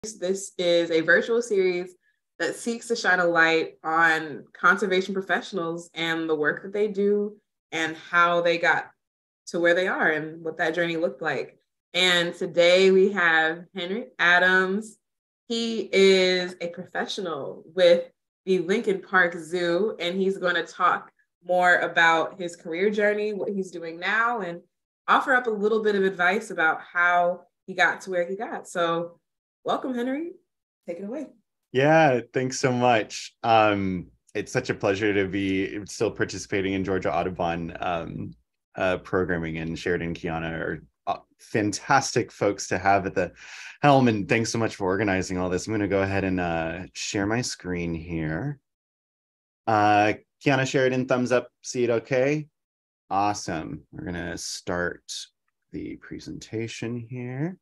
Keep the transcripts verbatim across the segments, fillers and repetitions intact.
This is a virtual series that seeks to shine a light on conservation professionals and the work that they do and how they got to where they are and what that journey looked like. And today we have Henry Adams. He is a professional with the Lincoln Park Zoo, and he's going to talk more about his career journey, what he's doing now, and offer up a little bit of advice about how he got to where he got. So welcome, Henry. Take it away. Yeah, thanks so much. Um, it's such a pleasure to be still participating in Georgia Audubon um, uh, programming, and Sheridan and Kiana are uh, fantastic folks to have at the helm. And thanks so much for organizing all this. I'm going to go ahead and uh, share my screen here. Uh, Kiana, Sheridan, thumbs up. See it okay? Awesome. We're going to start the presentation here.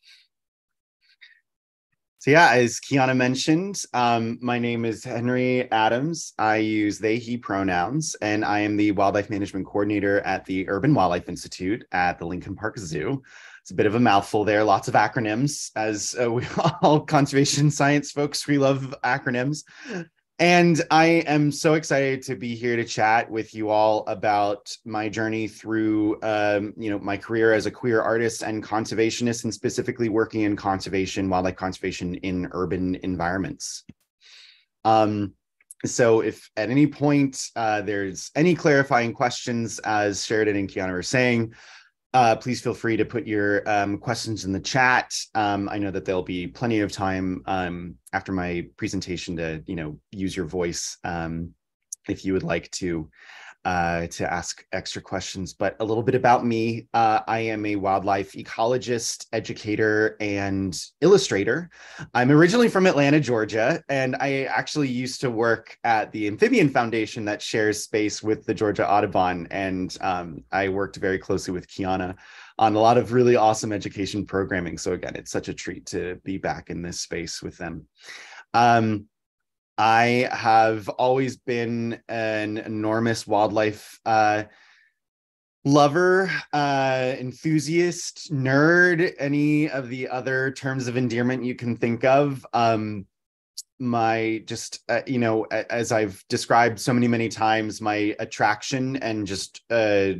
So yeah, as Kiana mentioned, um, my name is Henry Adams. I use they, he pronouns, and I am the Wildlife Management Coordinator at the Urban Wildlife Institute at the Lincoln Park Zoo. It's a bit of a mouthful there, lots of acronyms. As uh, we all conservation science folks, we love acronyms. And I am so excited to be here to chat with you all about my journey through, um, you know, my career as a queer artist and conservationist, and specifically working in conservation, wildlife conservation in urban environments. Um, so if at any point uh, there's any clarifying questions, as Sheridan and Kiana were saying, Uh, please feel free to put your um, questions in the chat. Um, I know that there'll be plenty of time um, after my presentation to, you know, use your voice um, if you would like to uh, to ask extra questions. But a little bit about me. Uh, I am a wildlife ecologist, educator, and illustrator. I'm originally from Atlanta, Georgia, and I actually used to work at the Amphibian Foundation that shares space with the Georgia Audubon. And um, I worked very closely with Kiana on a lot of really awesome education programming. So again, it's such a treat to be back in this space with them. Um, I have always been an enormous wildlife uh, lover, uh, enthusiast, nerd, any of the other terms of endearment you can think of. Um, my just, uh, you know, as I've described so many, many times, my attraction and just uh,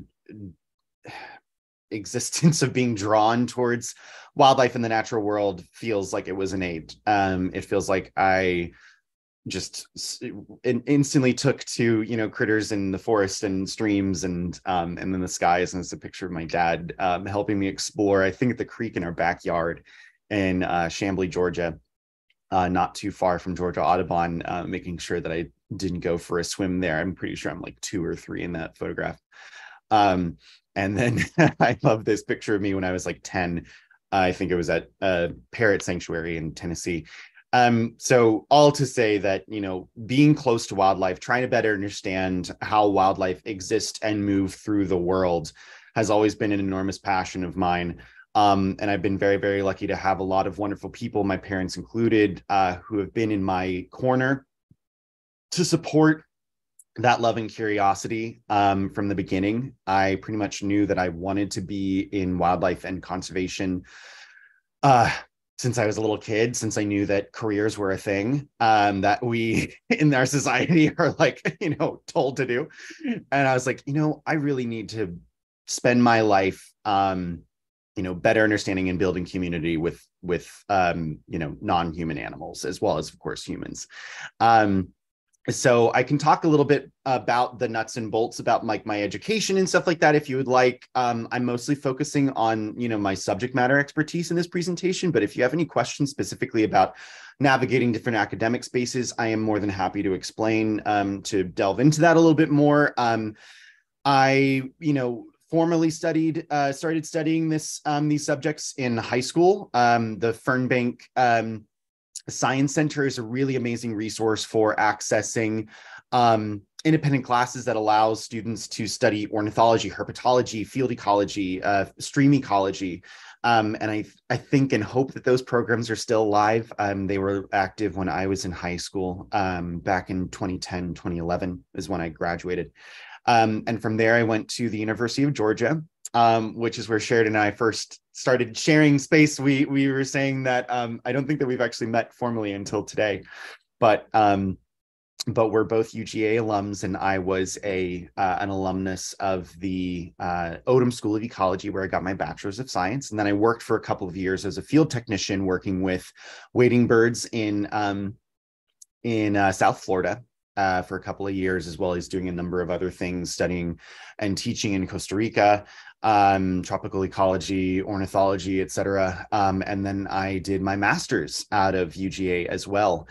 existence of being drawn towards wildlife in the natural world feels like it was innate. Um, it feels like I just instantly took to, you know, critters in the forest and streams and um, and then the skies. And it's a picture of my dad um, helping me explore, I think, at the creek in our backyard in uh, Chamblee, Georgia, uh, not too far from Georgia Audubon, uh, making sure that I didn't go for a swim there. I'm pretty sure I'm like two or three in that photograph. Um, and then I love this picture of me when I was like ten. I think it was at a parrot sanctuary in Tennessee. Um, so all to say that, you know, being close to wildlife, trying to better understand how wildlife exists and move through the world has always been an enormous passion of mine. Um, and I've been very, very lucky to have a lot of wonderful people, my parents included, uh, who have been in my corner to support that love and curiosity um, from the beginning. I pretty much knew that I wanted to be in wildlife and conservation uh, since I was a little kid, since I knew that careers were a thing um, that we in our society are like, you know, told to do. And I was like, you know, I really need to spend my life, um, you know, better understanding and building community with, with um, you know, non-human animals, as well as, of course, humans. Um, So I can talk a little bit about the nuts and bolts about like my education and stuff like that, if you would like. Um, I'm mostly focusing on, you know, my subject matter expertise in this presentation, but if you have any questions specifically about navigating different academic spaces, I am more than happy to explain, um, to delve into that a little bit more. Um, I, you know, formally studied, uh, started studying this, um, these subjects in high school. Um, the Fernbank um, Science Center is a really amazing resource for accessing um, independent classes that allows students to study ornithology, herpetology, field ecology, uh, stream ecology. Um, and I, I think and hope that those programs are still alive. Um, they were active when I was in high school, um, back in twenty ten, twenty eleven is when I graduated. Um, and from there, I went to the University of Georgia, um, which is where Sheridan and I first started sharing space. We we were saying that um, I don't think that we've actually met formally until today, but um, but we're both U G A alums, and I was a uh, an alumnus of the uh, Odum School of Ecology, where I got my bachelor's of science, and then I worked for a couple of years as a field technician, working with wading birds in um, in uh, South Florida. Uh, for a couple of years, as well as doing a number of other things, studying and teaching in Costa Rica, um, tropical ecology, ornithology, et cetera. Um, and then I did my master's out of U G A as well.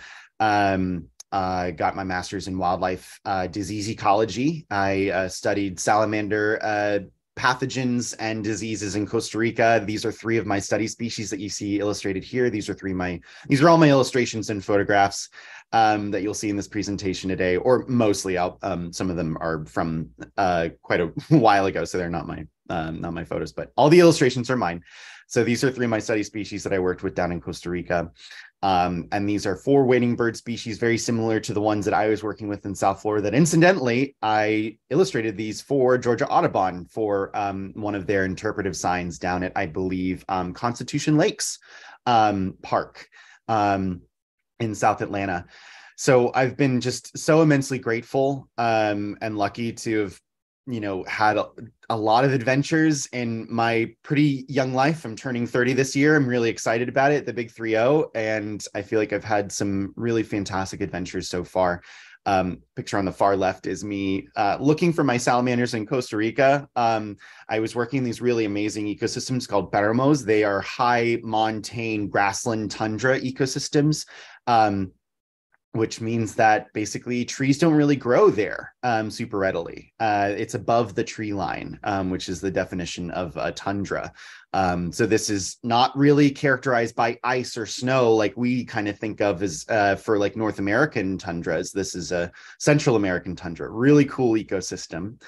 Um, I got my master's in wildlife uh, disease ecology. I uh, studied salamander uh, pathogens and diseases in Costa Rica. These are three of my study species that you see illustrated here. These are three my, these are all my illustrations and photographs um, that you'll see in this presentation today, or mostly out. Um, some of them are from uh, quite a while ago, so they're not my, um, not my photos, but all the illustrations are mine. So these are three of my study species that I worked with down in Costa Rica. Um, and these are four wading bird species, very similar to the ones that I was working with in South Florida, that incidentally, I illustrated these for Georgia Audubon for um, one of their interpretive signs down at, I believe, um, Constitution Lakes um, Park um, in South Atlanta. So I've been just so immensely grateful um, and lucky to have, you know, had a, a lot of adventures in my pretty young life. I'm turning thirty this year. I'm really excited about it, the big three oh. And I feel like I've had some really fantastic adventures so far. Um, picture on the far left is me uh, looking for my salamanders in Costa Rica. Um, I was working in these really amazing ecosystems called páramos. They are high montane grassland tundra ecosystems. Um, which means that basically trees don't really grow there um, super readily. Uh, it's above the tree line, um, which is the definition of a tundra. Um, so this is not really characterized by ice or snow like we kind of think of as uh, for like North American tundras. This is a Central American tundra, really cool ecosystem.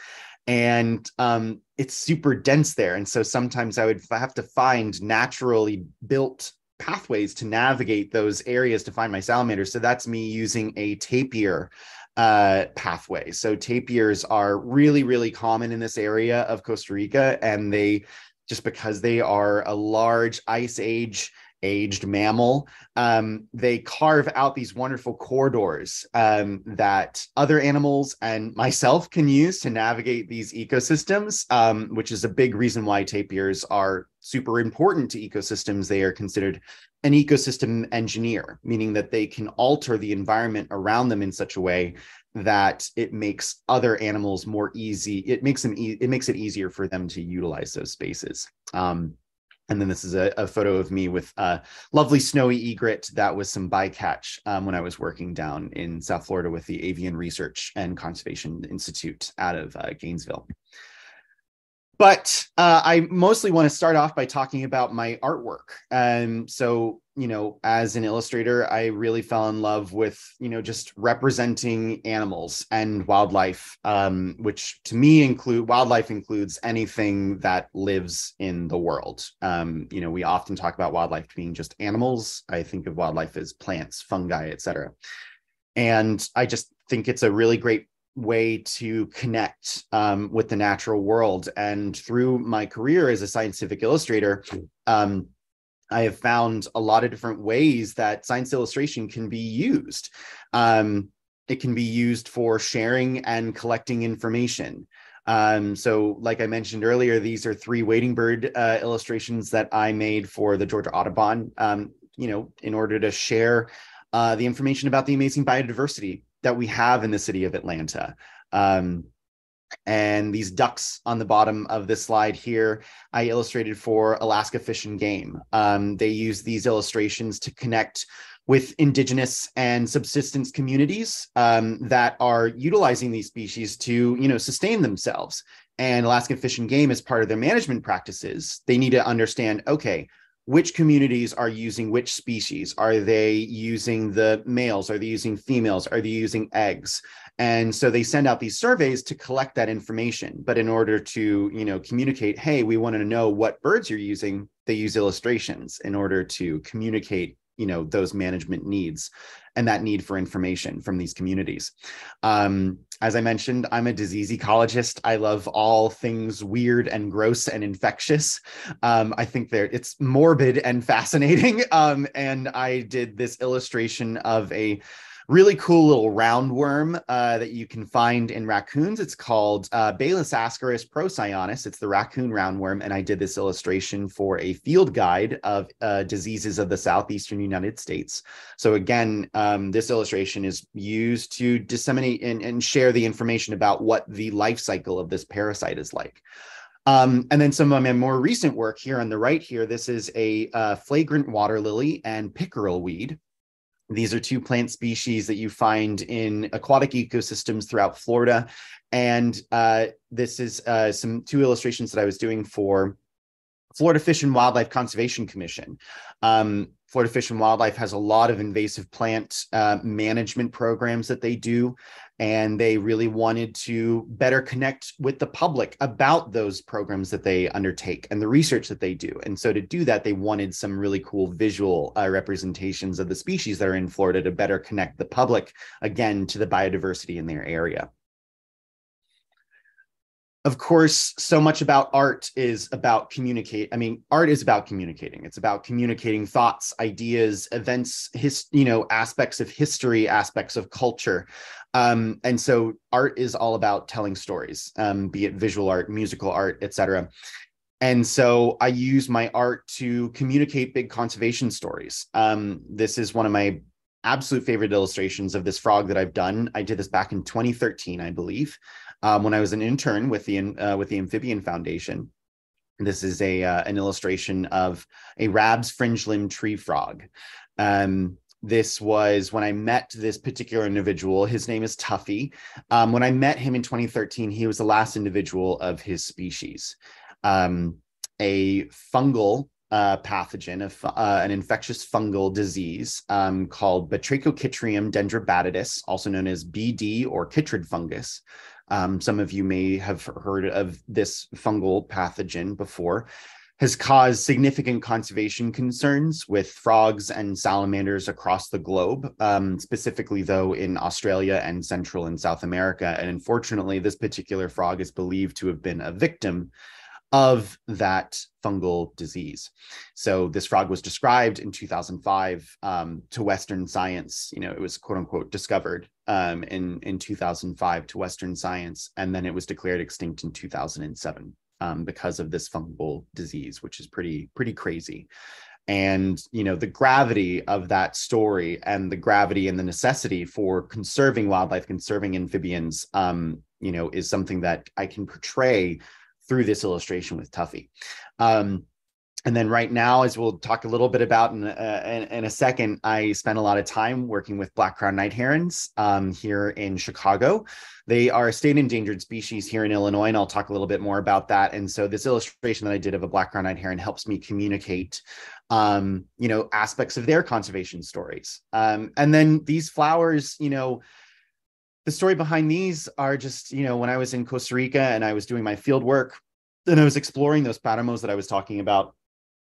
And um, it's super dense there. And so sometimes I would have to find naturally built pathways to navigate those areas to find my salamanders. So that's me using a tapir uh, pathway. So tapirs are really, really common in this area of Costa Rica. And they, just because they are a large ice age aged mammal, um, they carve out these wonderful corridors um, that other animals and myself can use to navigate these ecosystems, um, which is a big reason why tapirs are super important to ecosystems. They are considered an ecosystem engineer, meaning that they can alter the environment around them in such a way that it makes other animals more easy. It makes them, e- it makes it easier for them to utilize those spaces. Um, And then this is a, a photo of me with a lovely snowy egret that was some bycatch um, when I was working down in South Florida with the Avian Research and Conservation Institute out of uh, Gainesville. But uh, I mostly want to start off by talking about my artwork. Um, so, you know, as an illustrator, I really fell in love with, you know, just representing animals and wildlife, um, which to me include wildlife includes anything that lives in the world. Um, you know, we often talk about wildlife being just animals. I think of wildlife as plants, fungi, et cetera. And I just think it's a really great way to connect um, with the natural world. And through my career as a scientific illustrator, um, I have found a lot of different ways that science illustration can be used. Um, it can be used for sharing and collecting information. Um, so like I mentioned earlier, these are three wading bird uh, illustrations that I made for the Georgia Audubon, um, you know, in order to share uh, the information about the amazing biodiversity that we have in the city of Atlanta. Um, and these ducks on the bottom of this slide here, I illustrated for Alaska Fish and Game. Um, they use these illustrations to connect with indigenous and subsistence communities um, that are utilizing these species to, you know, sustain themselves. And Alaska Fish and Game, as part of their management practices, they need to understand, okay, which communities are using which species? Are they using the males? Are they using females? Are they using eggs? And so they send out these surveys to collect that information. But in order to, you know, communicate, hey, we want to know what birds you're using, they use illustrations in order to communicate, you know, those management needs. and that need for information from these communities. Um, as I mentioned, I'm a disease ecologist. I love all things weird and gross and infectious. Um, I think there it's morbid and fascinating. Um, and I did this illustration of a really cool little roundworm uh, that you can find in raccoons. It's called uh, Balis ascaris procyanus. It's the raccoon roundworm. And I did this illustration for a field guide of uh, diseases of the southeastern United States. So again, um, this illustration is used to disseminate and, and share the information about what the life cycle of this parasite is like. Um, and then some of my more recent work here on the right here, this is a uh, flagrant water lily and pickerel weed. These are two plant species that you find in aquatic ecosystems throughout Florida. And uh, this is uh, some two illustrations that I was doing for Florida Fish and Wildlife Conservation Commission. Um, Florida Fish and Wildlife has a lot of invasive plant uh, management programs that they do, and they really wanted to better connect with the public about those programs that they undertake and the research that they do. And so to do that, they wanted some really cool visual uh, representations of the species that are in Florida to better connect the public, again, to the biodiversity in their area. Of course, so much about art is about communicate. I mean, art is about communicating. It's about communicating thoughts, ideas, events, his, you know, aspects of history, aspects of culture. Um, and so art is all about telling stories, um, be it visual art, musical art, et cetera. And so I use my art to communicate big conservation stories. Um, this is one of my absolute favorite illustrations of this frog that I've done. I did this back in twenty thirteen, I believe. Um, when I was an intern with the uh, with the Amphibian Foundation. This is a uh, an illustration of a Rab's fringe-limb tree frog. Um, this was when I met this particular individual. His name is Tuffy. Um, when I met him in twenty thirteen, he was the last individual of his species. Um, a fungal uh, pathogen, of, uh, an infectious fungal disease um, called Batrachochytrium dendrobatidis, also known as B D or chytrid fungus. Um, some of you may have heard of this fungal pathogen before, has caused significant conservation concerns with frogs and salamanders across the globe, um, specifically though in Australia and Central and South America. And unfortunately, this particular frog is believed to have been a victim of that fungal disease. So this frog was described in two thousand five um, to Western science. You know, it was quote unquote discovered um, in, in two thousand five to Western science, and then it was declared extinct in two thousand seven um, because of this fungal disease, which is pretty, pretty crazy. And, you know, the gravity of that story and the gravity and the necessity for conserving wildlife, conserving amphibians, um, you know, is something that I can portray through this illustration with Tuffy. Um, and then right now, as we'll talk a little bit about in, uh, in, in a second, I spent a lot of time working with black-crowned night herons um, here in Chicago. They are a state endangered species here in Illinois, and I'll talk a little bit more about that. And so this illustration that I did of a black-crowned night heron helps me communicate um, you know, aspects of their conservation stories. Um, and then these flowers, you know, the story behind these are just, you know, when I was in Costa Rica and I was doing my field work and I was exploring those paramos that I was talking about,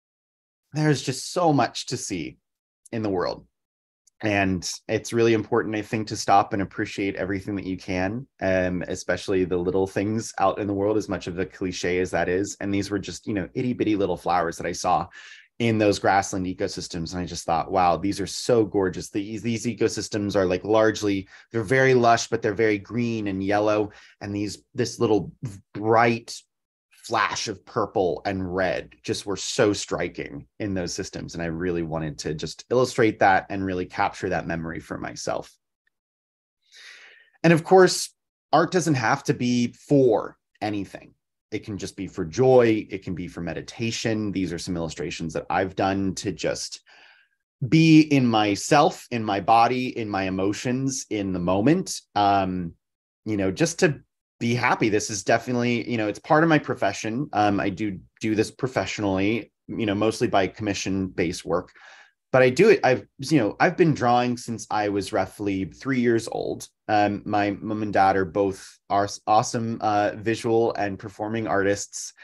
there's just so much to see in the world. And it's really important, I think, to stop and appreciate everything that you can, um, especially the little things out in the world, as much of a cliche as that is. And these were just, you know, itty bitty little flowers that I saw in those grassland ecosystems. And I just thought, wow, these are so gorgeous. These, these ecosystems are like largely, they're very lush, but they're very green and yellow. And these, this little bright flash of purple and red just were so striking in those systems. And I really wanted to just illustrate that and really capture that memory for myself. And of course, art doesn't have to be for anything. It can just be for joy. It can be for meditation. These are some illustrations that I've done to just be in myself, in my body, in my emotions, in the moment, um, you know, just to be happy. This is definitely, you know, it's part of my profession. Um, I do do this professionally, you know, mostly by commission-based work. But I do it, I've, you know, I've been drawing since I was roughly three years old. Um, my mom and dad are both are awesome uh, visual and performing artists.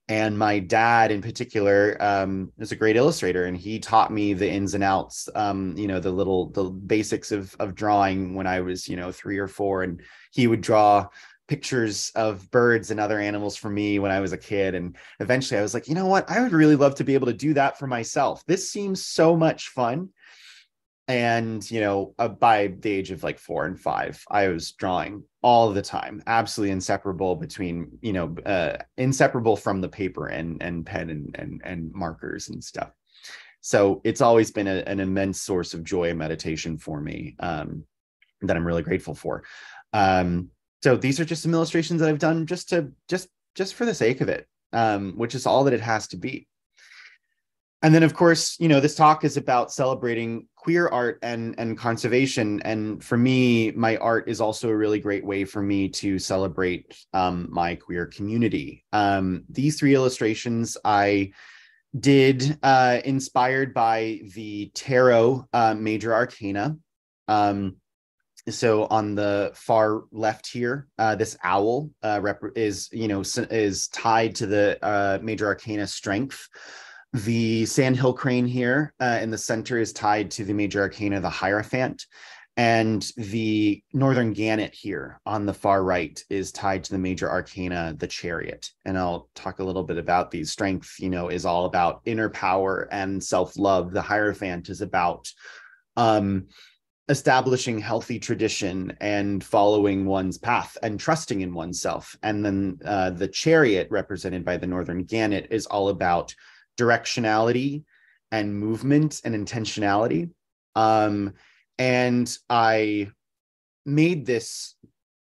And my dad in particular um, is a great illustrator, and he taught me the ins and outs, um, you know, the little, the basics of, of drawing when I was, you know, three or four. And he would draw pictures of birds and other animals for me when I was a kid. And eventually I was like, you know what, I would really love to be able to do that for myself. This seems so much fun. And, you know, uh, by the age of like four and five, I was drawing all the time, absolutely inseparable between, you know, uh, inseparable from the paper and, and pen and, and, and markers and stuff. So it's always been a, an immense source of joy and meditation for me, um, that I'm really grateful for. Um, so these are just some illustrations that I've done just to, just, just for the sake of it, um, which is all that it has to be. And then, of course, you know, this talk is about celebrating queer art and, and conservation. And for me, my art is also a really great way for me to celebrate um, my queer community. Um, these three illustrations I did uh, inspired by the Tarot uh, Major Arcana. Um, so on the far left here, uh, this owl uh, rep- is, you know, is tied to the uh, Major Arcana Strength. The sandhill crane here uh, in the center is tied to the Major Arcana, the Hierophant. And the northern gannet here on the far right is tied to the Major Arcana, the Chariot. And I'll talk a little bit about these. Strength, you know, is all about inner power and self-love. The Hierophant is about um, establishing healthy tradition and following one's path and trusting in oneself. And then uh, the Chariot, represented by the northern gannet, is all about directionality and movement and intentionality. Um, and I made this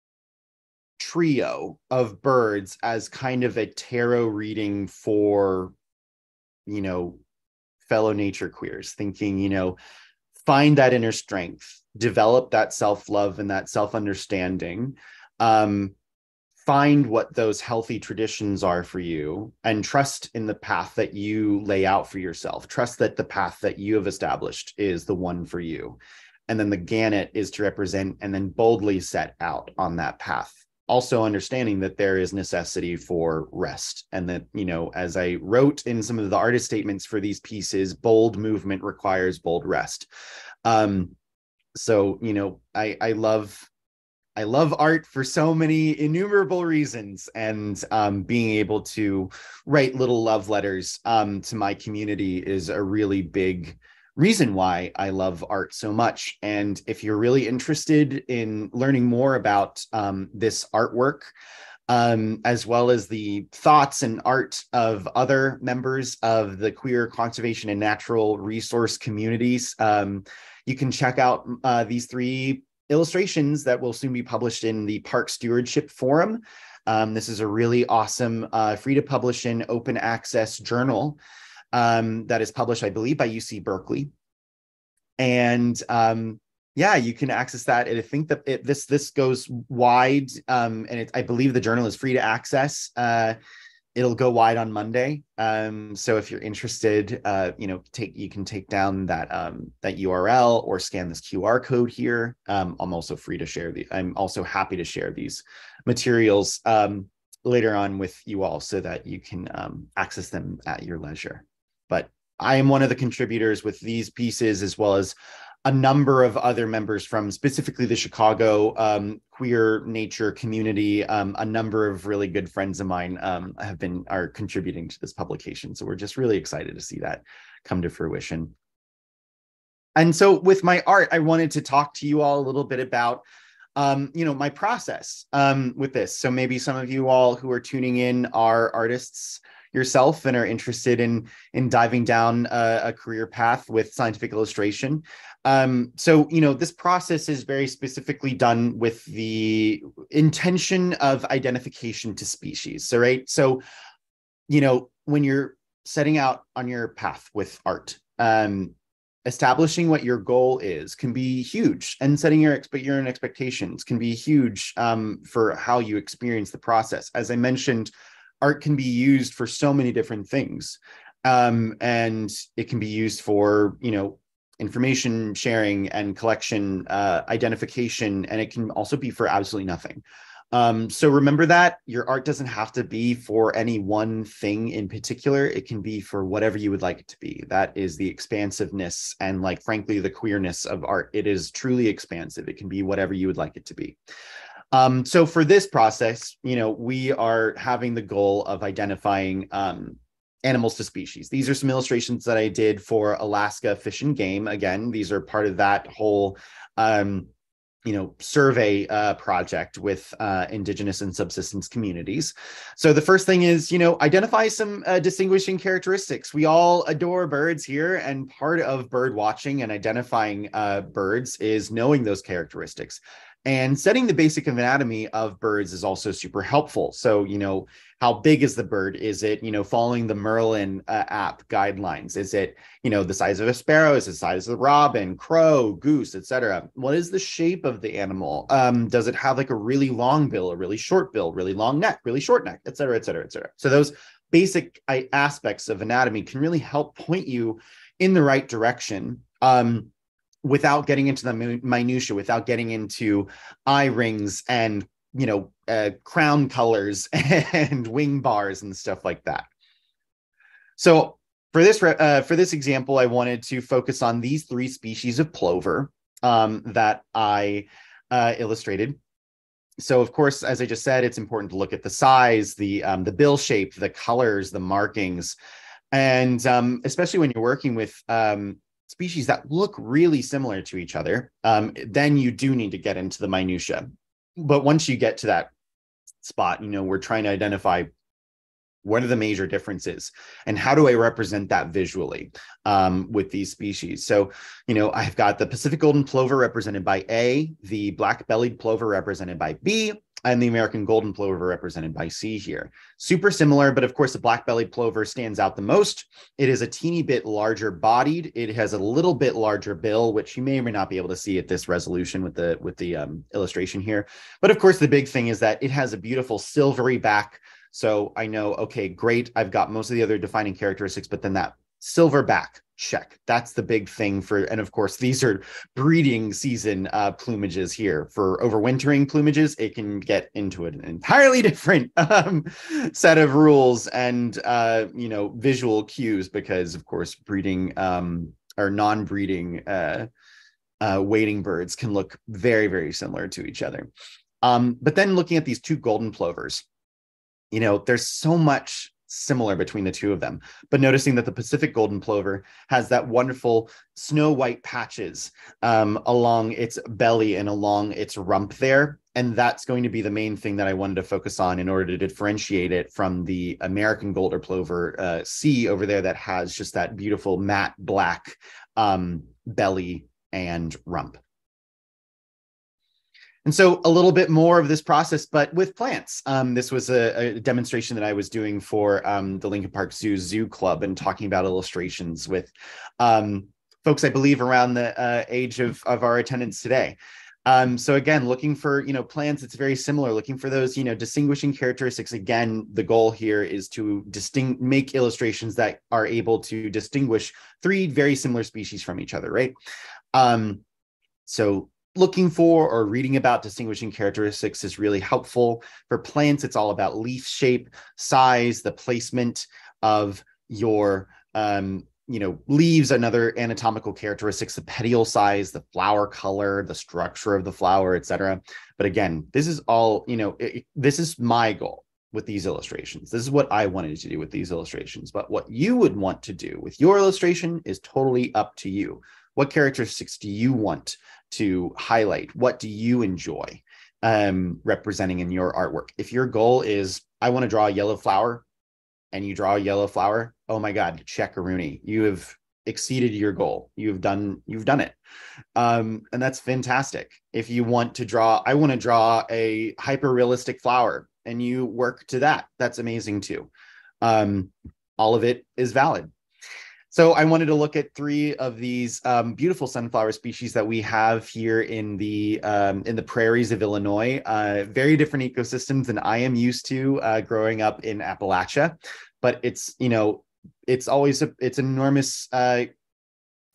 trio of birds as kind of a tarot reading for, you know, fellow nature queers, thinking, you know, find that inner strength, develop that self-love and that self-understanding, um, find what those healthy traditions are for you, and trust in the path that you lay out for yourself. Trust that the path that you have established is the one for you. And then the gannet is to represent and then boldly set out on that path. Also understanding that there is necessity for rest, and that, you know, as I wrote in some of the artist statements for these pieces, bold movement requires bold rest. Um, so, you know, I, I love I love art for so many innumerable reasons, and um, being able to write little love letters um, to my community is a really big reason why I love art so much. And if you're really interested in learning more about um, this artwork, um, as well as the thoughts and art of other members of the queer conservation and natural resource communities, um, you can check out uh, these three illustrations that will soon be published in the Park Stewardship Forum. Um, this is a really awesome uh, free to publish in open access journal um, that is published, I believe, by U C Berkeley. And um, yeah, you can access that. And I think that it, this this goes wide, um, and it, I believe the journal is free to access. Uh, It'll go wide on Monday. Um, so if you're interested, uh, you know, take you can take down that um, that U R L or scan this Q R code here. Um, I'm also free to share the. I'm also happy to share these materials um, later on with you all, so that you can um, access them at your leisure. But I am one of the contributors with these pieces, as well as a number of other members from specifically the Chicago um, queer nature community. Um, a number of really good friends of mine um, have been are contributing to this publication. So we're just really excited to see that come to fruition. And so with my art, I wanted to talk to you all a little bit about um, you know, my process um, with this. So maybe some of you all who are tuning in are artists yourself and are interested in in diving down a, a career path with scientific illustration. Um, so, you know, this process is very specifically done with the intention of identification to species. So, right. So, you know, when you're setting out on your path with art, um, establishing what your goal is can be huge, and setting your, expe- your own expectations can be huge um, for how you experience the process. As I mentioned, art can be used for so many different things. Um, and it can be used for, you know, information sharing and collection, uh, identification, and it can also be for absolutely nothing. Um, so remember that your art doesn't have to be for any one thing in particular. It can be for whatever you would like it to be. That is the expansiveness and, like, frankly, the queerness of art. It is truly expansive. It can be whatever you would like it to be. Um, so for this process, you know, we are having the goal of identifying um, animals to species. These are some illustrations that I did for Alaska Fish and Game. Again, these are part of that whole um, you know, survey uh, project with uh, Indigenous and subsistence communities. So the first thing is, you know, identify some uh, distinguishing characteristics. We all adore birds here, and part of bird watching and identifying uh, birds is knowing those characteristics. And studying the basic anatomy of birds is also super helpful. So, you know, how big is the bird? Is it, you know, following the Merlin uh, app guidelines? Is it, you know, the size of a sparrow? Is it the size of the robin, crow, goose, et cetera? What is the shape of the animal? Um, does it have like a really long bill, a really short bill, really long neck, really short neck, et cetera, et cetera, et cetera? So those basic aspects of anatomy can really help point you in the right direction. Um, without getting into the minutia, without getting into eye rings and, you know, uh, crown colors and wing bars and stuff like that. So for this, uh, for this example, I wanted to focus on these three species of plover um, that I uh, illustrated. So, of course, as I just said, it's important to look at the size, the, um, the bill shape, the colors, the markings, and um, especially when you're working with um, species that look really similar to each other, um, then you do need to get into the minutia. But once you get to that spot, you know, we're trying to identify what are the major differences and how do I represent that visually um, with these species. So, you know, I've got the Pacific golden plover represented by A, the black-bellied plover represented by B, and the American golden plover represented by C here. Super similar, but of course the black-bellied plover stands out the most. It is a teeny bit larger bodied. It has a little bit larger bill, which you may or may not be able to see at this resolution with the, with the um, illustration here. But of course, the big thing is that it has a beautiful silvery back. So I know, okay, great, I've got most of the other defining characteristics, but then that silver back, check. That's the big thing for, and of course, these are breeding season uh, plumages here. For overwintering plumages, it can get into an entirely different um, set of rules and, uh, you know, visual cues, because of course, breeding um, or non-breeding uh, uh, wading birds can look very, very similar to each other. Um, but then looking at these two golden plovers, you know, there's so much similar between the two of them, but noticing that the Pacific golden plover has that wonderful snow white patches um, along its belly and along its rump there. And that's going to be the main thing that I wanted to focus on in order to differentiate it from the American golden plover uh, C over there that has just that beautiful matte black um, belly and rump. And so a little bit more of this process, but with plants. Um, this was a, a demonstration that I was doing for um, the Lincoln Park Zoo Zoo Club and talking about illustrations with um, folks, I believe, around the uh, age of, of our attendance today. Um, so again, looking for, you know, plants, it's very similar, looking for those, you know, distinguishing characteristics. Again, the goal here is to distinct, make illustrations that are able to distinguish three very similar species from each other, right? Um, so looking for or reading about distinguishing characteristics is really helpful. For plants, it's all about leaf shape, size, the placement of your, um, you know, leaves, another anatomical characteristics, the petiole size, the flower color, the structure of the flower, et cetera. But again, this is all, you know, it, this is my goal with these illustrations. This is what I wanted to do with these illustrations. But what you would want to do with your illustration is totally up to you. What characteristics do you want to highlight? What do you enjoy um, representing in your artwork? If your goal is, I want to draw a yellow flower, and you draw a yellow flower, oh my God, check-a-rooney. You have exceeded your goal. You've done, you've done it. Um, and that's fantastic. If you want to draw, I want to draw a hyper-realistic flower, and you work to that, that's amazing too. Um, all of it is valid. So I wanted to look at three of these um, beautiful sunflower species that we have here in the um, in the prairies of Illinois. Uh, very different ecosystems than I am used to uh, growing up in Appalachia, but it's, you know, it's always a, it's an enormous uh,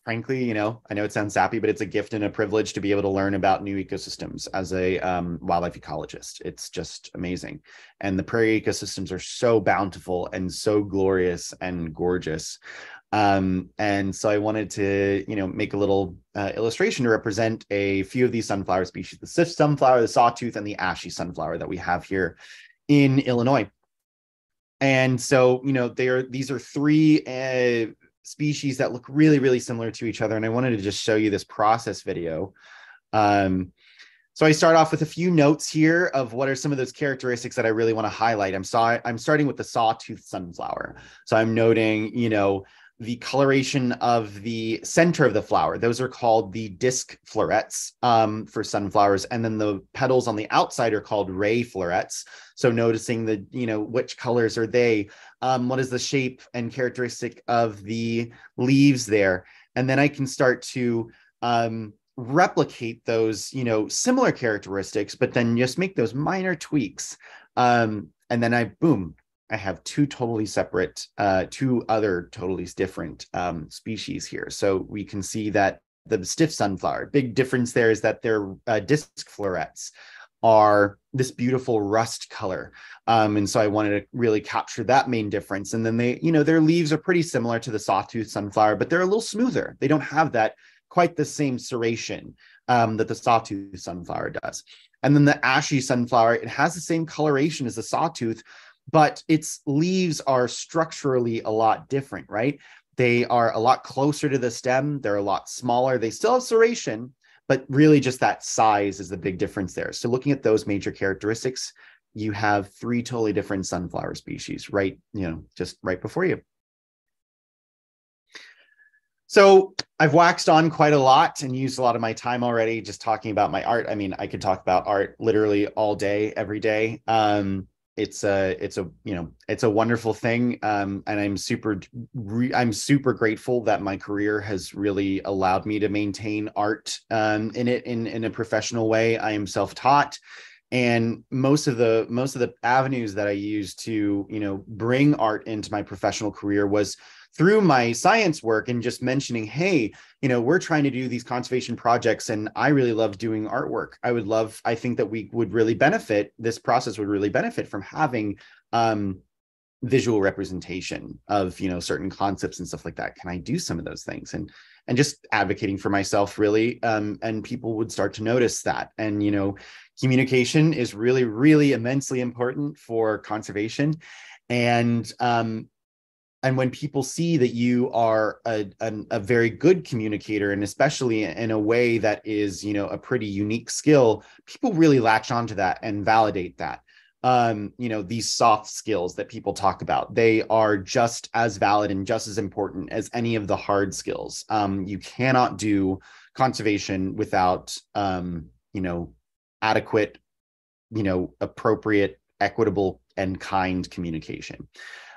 frankly, you know, I know it sounds sappy, but it's a gift and a privilege to be able to learn about new ecosystems as a um, wildlife ecologist. It's just amazing. And the prairie ecosystems are so bountiful and so glorious and gorgeous. Um, and so I wanted to, you know, make a little uh, illustration to represent a few of these sunflower species: the swift sunflower, the sawtooth, and the ashy sunflower that we have here in Illinois. And so, you know, they are, these are three uh, species that look really, really similar to each other. And I wanted to just show you this process video. Um, so I start off with a few notes here of what are some of those characteristics that I really want to highlight. I'm sorry, I'm starting with the sawtooth sunflower. So I'm noting, you know, the coloration of the center of the flower. Those are called the disc florets um, for sunflowers. And then the petals on the outside are called ray florets. So noticing the, you know, which colors are they? Um, what is the shape and characteristic of the leaves there? And then I can start to um, replicate those, you know, similar characteristics, but then just make those minor tweaks. Um, and then I, boom, I have two totally separate, uh, two other totally different um, species here. So we can see that the stiff sunflower, big difference there is that their uh, disc florets are this beautiful rust color. Um, and so I wanted to really capture that main difference. And then they, you know, their leaves are pretty similar to the sawtooth sunflower, but they're a little smoother. They don't have that quite the same serration um, that the sawtooth sunflower does. And then the ashy sunflower, it has the same coloration as the sawtooth, but its leaves are structurally a lot different, right? They are a lot closer to the stem. They're a lot smaller. They still have serration, but really just that size is the big difference there. So looking at those major characteristics, you have three totally different sunflower species, right? You know, just right before you. So I've waxed on quite a lot and used a lot of my time already just talking about my art. I mean, I could talk about art literally all day, every day. Um, it's a, it's a, you know, it's a wonderful thing. Um, and I'm super, re I'm super grateful that my career has really allowed me to maintain art um, in it in, in a professional way. I am self-taught. And most of the most of the avenues that I used to, you know, bring art into my professional career was through my science work and just mentioning, hey, you know, we're trying to do these conservation projects and I really love doing artwork. I would love, I think that we would really benefit, this process would really benefit from having um, visual representation of, you know, certain concepts and stuff like that. Can I do some of those things? And and just advocating for myself really, um, and people would start to notice that. And, you know, communication is really, really immensely important for conservation. And um, And when people see that you are a, a, a very good communicator, and especially in a way that is, you know, a pretty unique skill, people really latch onto that and validate that. Um, you know, these soft skills that people talk about, they are just as valid and just as important as any of the hard skills. Um, you cannot do conservation without, um, you know, adequate, you know, appropriate, equitable, and kind communication.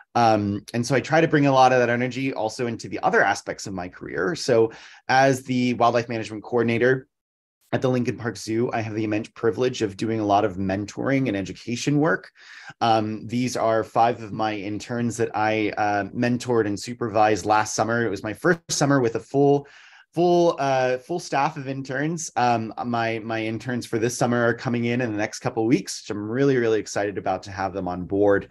Um, and so I try to bring a lot of that energy also into the other aspects of my career. So as the wildlife management coordinator at the Lincoln Park Zoo, I have the immense privilege of doing a lot of mentoring and education work. Um, these are five of my interns that I uh, mentored and supervised last summer. It was my first summer with a full full uh full staff of interns. Um my my interns for this summer are coming in in the next couple of weeks, which I'm really really excited about to have them on board.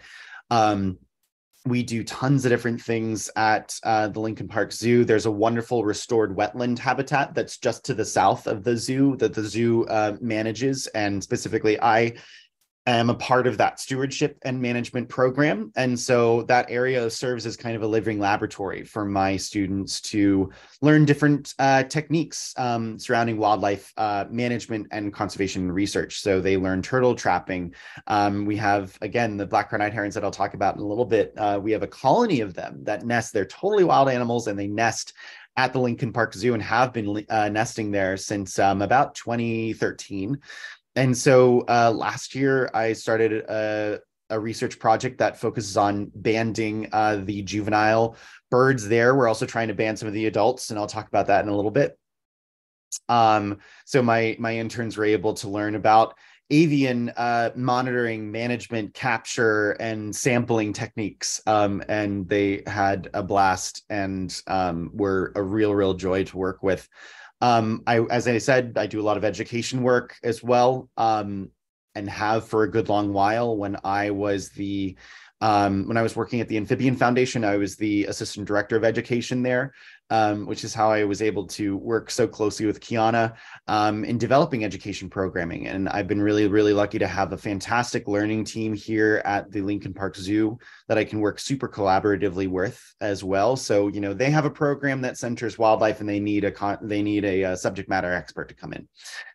um We do tons of different things at uh, the Lincoln Park Zoo. There's a wonderful restored wetland habitat that's just to the south of the zoo that the zoo uh, manages. And specifically, I am a part of that stewardship and management program. And so that area serves as kind of a living laboratory for my students to learn different uh, techniques um, surrounding wildlife uh, management and conservation research. So they learn turtle trapping. Um, we have, again, the black-crowned herons that I'll talk about in a little bit. Uh, we have a colony of them that nest. They're totally wild animals, and they nest at the Lincoln Park Zoo and have been uh, nesting there since um, about twenty thirteen. And so uh, last year, I started a, a research project that focuses on banding uh, the juvenile birds there. We're also trying to band some of the adults, and I'll talk about that in a little bit. Um, so my, my interns were able to learn about avian uh, monitoring, management, capture, and sampling techniques. Um, and they had a blast and um, were a real, real joy to work with. Um, I, as I said, I do a lot of education work as well, um, and have for a good long while. When I was the um, when I was working at the Amphibian Foundation, I was the assistant director of education there, um, which is how I was able to work so closely with Kiana um, in developing education programming. And I've been really, really lucky to have a fantastic learning team here at the Lincoln Park Zoo that I can work super collaboratively with as well. So, you know, they have a program that centers wildlife, and they need a con- they need a, a subject matter expert to come in.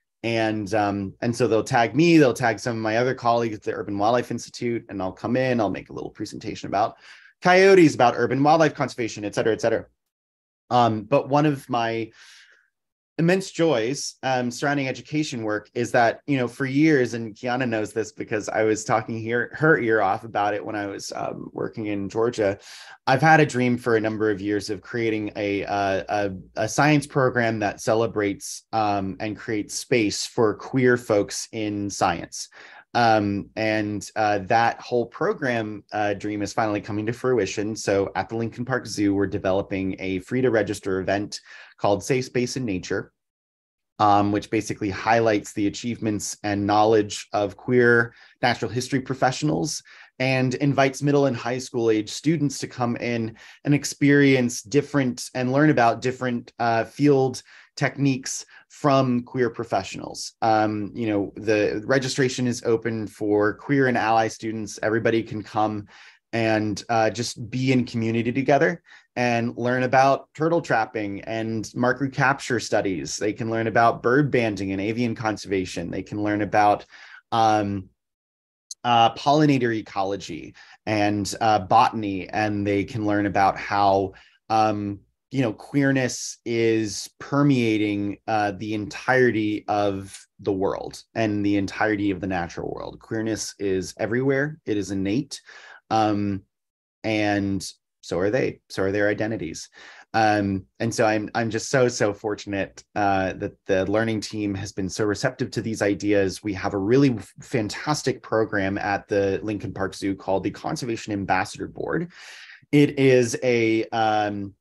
And um, and so they'll tag me, they'll tag some of my other colleagues at the Urban Wildlife Institute, and I'll come in, I'll make a little presentation about coyotes, about urban wildlife conservation, et cetera, et cetera. Um, but one of my immense joys um, surrounding education work is that, you know, for years, and Kiana knows this because I was talking here, her ear off about it when I was um, working in Georgia, I've had a dream for a number of years of creating a, uh, a, a science program that celebrates um, and creates space for queer folks in science. Um, and uh, that whole program uh, dream is finally coming to fruition. So at the Lincoln Park Zoo, we're developing a free to register event called Safe Space in Nature, um, which basically highlights the achievements and knowledge of queer natural history professionals and invites middle and high school age students to come in and experience different and learn about different uh, field techniques from queer professionals. Um, you know, the registration is open for queer and ally students. Everybody can come and uh, just be in community together and learn about turtle trapping and mark recapture studies. They can learn about bird banding and avian conservation. They can learn about um, uh, pollinator ecology and uh, botany, and they can learn about how um, you know, queerness is permeating uh, the entirety of the world and the entirety of the natural world. Queerness is everywhere. It is innate. Um, and so are they, so are their identities. Um, and so I'm, I'm just so, so fortunate uh, that the learning team has been so receptive to these ideas. We have a really fantastic program at the Lincoln Park Zoo called the Conservation Ambassador Board. It is a, um,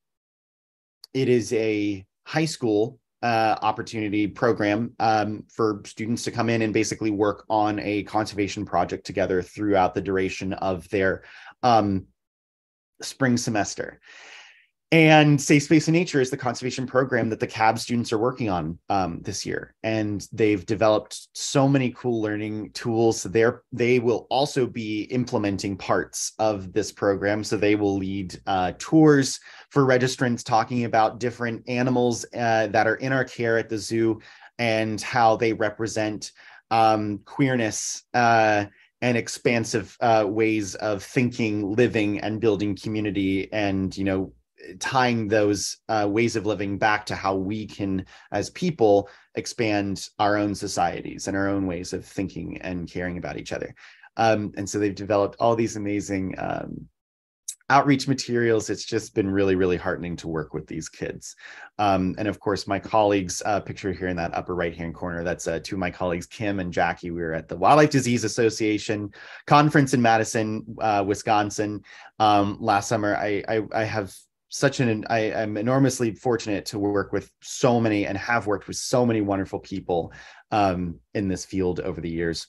it is a high school uh, opportunity program um, for students to come in and basically work on a conservation project together throughout the duration of their um, spring semester. And Safe Space in Nature is the conservation program that the C A B students are working on um, this year. And they've developed so many cool learning tools. They're, they will also be implementing parts of this program. So they will lead uh, tours for registrants talking about different animals uh, that are in our care at the zoo and how they represent um, queerness uh, and expansive uh, ways of thinking, living, and building community, and, you know, tying those uh, ways of living back to how we can, as people, expand our own societies and our own ways of thinking and caring about each other. Um, and so they've developed all these amazing um, outreach materials. It's just been really, really heartening to work with these kids. Um, and of course, my colleagues, uh, pictured here in that upper right-hand corner, that's uh, two of my colleagues, Kim and Jackie. We were at the Wildlife Disease Association conference in Madison, uh, Wisconsin um, last summer. I, I, I have such an, I am enormously fortunate to work with so many and have worked with so many wonderful people um, in this field over the years.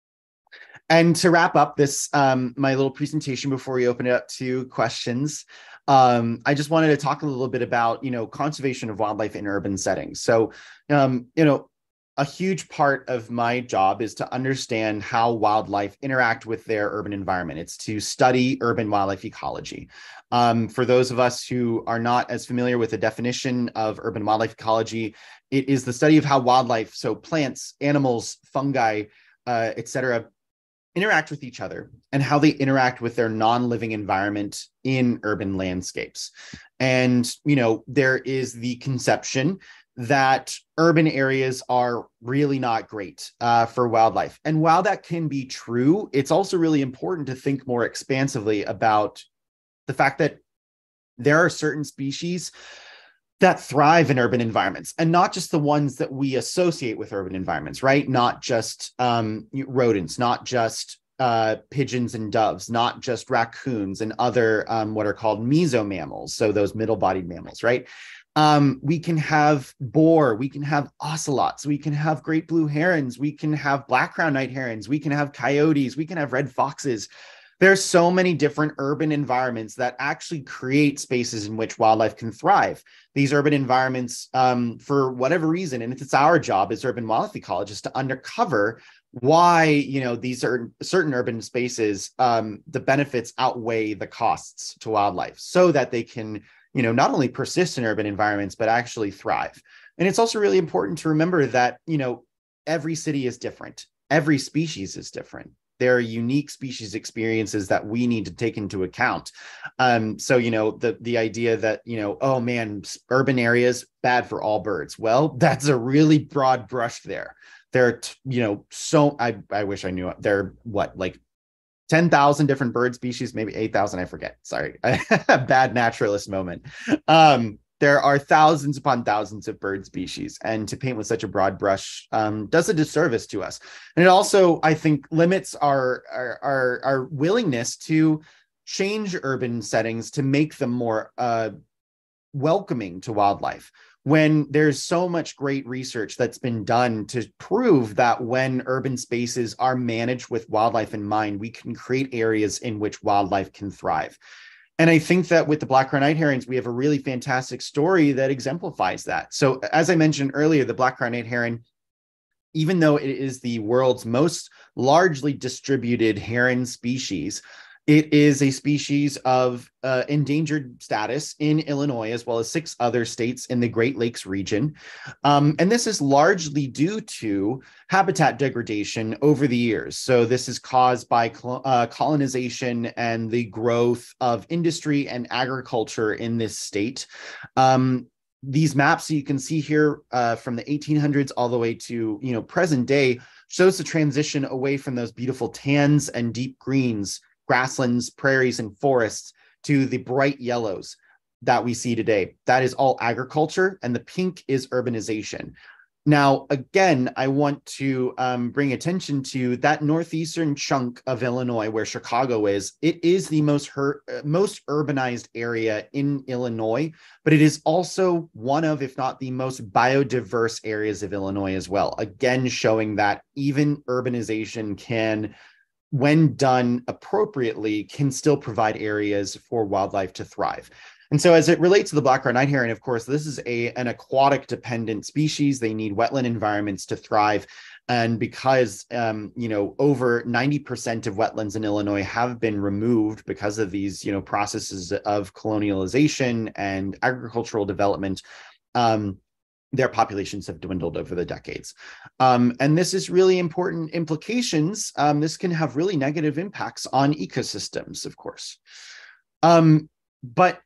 And to wrap up this, um, my little presentation before we open it up to questions, um, I just wanted to talk a little bit about, you know, conservation of wildlife in urban settings. So, um, you know, a huge part of my job is to understand how wildlife interact with their urban environment. It's to study urban wildlife ecology. Um, for those of us who are not as familiar with the definition of urban wildlife ecology, it is the study of how wildlife, so plants, animals, fungi, uh, et cetera, interact with each other and how they interact with their non-living environment in urban landscapes. And, you know, there is the conception that urban areas are really not great uh, for wildlife. And while that can be true, it's also really important to think more expansively about the fact that there are certain species that thrive in urban environments, and not just the ones that we associate with urban environments, right? Not just um, rodents, not just uh, pigeons and doves, not just raccoons and other um, what are called mesomammals, so those middle-bodied mammals, right? Um, we can have boar, we can have ocelots, we can have great blue herons, we can have black-crowned night herons, we can have coyotes, we can have red foxes. There's so many different urban environments that actually create spaces in which wildlife can thrive. These urban environments, um, for whatever reason, and it's our job as urban wildlife ecologists to uncover why, you know, these are certain urban spaces, um, the benefits outweigh the costs to wildlife, so that they can, you know, not only persist in urban environments, but actually thrive. And it's also really important to remember that, you know, every city is different. Every species is different. There are unique species experiences that we need to take into account. Um, so, you know, the, the idea that, you know, oh man, urban areas, bad for all birds. Well, that's a really broad brush there. There are, you know, so I, I wish I knew, there are what, like ten thousand different bird species, maybe eight thousand, I forget. Sorry, bad naturalist moment. Um, there are thousands upon thousands of bird species, and to paint with such a broad brush um, does a disservice to us. And it also, I think, limits our, our, our, our willingness to change urban settings to make them more uh, welcoming to wildlife, when there's so much great research that's been done to prove that when urban spaces are managed with wildlife in mind, we can create areas in which wildlife can thrive. And I think that with the black-crowned night herons, we have a really fantastic story that exemplifies that. So as I mentioned earlier, the black-crowned night heron, even though it is the world's most largely distributed heron species, it is a species of uh, endangered status in Illinois, as well as six other states in the Great Lakes region. Um, and this is largely due to habitat degradation over the years. So this is caused by uh, colonization and the growth of industry and agriculture in this state. Um, these maps you can see here uh, from the eighteen hundreds all the way to, you know, present day shows the transition away from those beautiful tans and deep greens, grasslands, prairies, and forests, to the bright yellows that we see today. That is all agriculture, and the pink is urbanization. Now, again, I want to um, bring attention to that northeastern chunk of Illinois where Chicago is. It is the most, her- most urbanized area in Illinois, but it is also one of, if not the most biodiverse areas of Illinois as well. Again, showing that even urbanization can, when done appropriately, can still provide areas for wildlife to thrive. And so as it relates to the black-crowned night heron, of course, this is a, an aquatic dependent species. They need wetland environments to thrive. And because, um, you know, over ninety percent of wetlands in Illinois have been removed because of these, you know, processes of colonialization and agricultural development, um, their populations have dwindled over the decades. Um, and this is really important implications. Um, this can have really negative impacts on ecosystems, of course. Um, but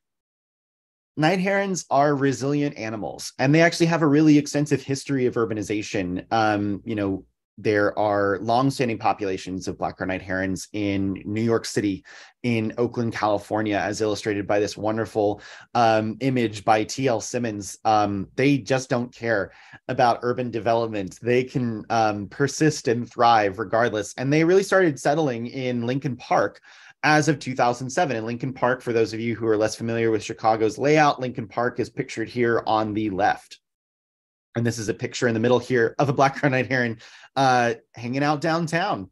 night herons are resilient animals, and they actually have a really extensive history of urbanization. Um, you know, there are longstanding populations of black-crowned night herons in New York City, in Oakland, California, as illustrated by this wonderful um, image by T L Simmons. Um, they just don't care about urban development. They can um, persist and thrive regardless. And they really started settling in Lincoln Park as of two thousand seven. In Lincoln Park, for those of you who are less familiar with Chicago's layout, Lincoln Park is pictured here on the left. And this is a picture in the middle here of a black-crowned night heron uh, hanging out downtown.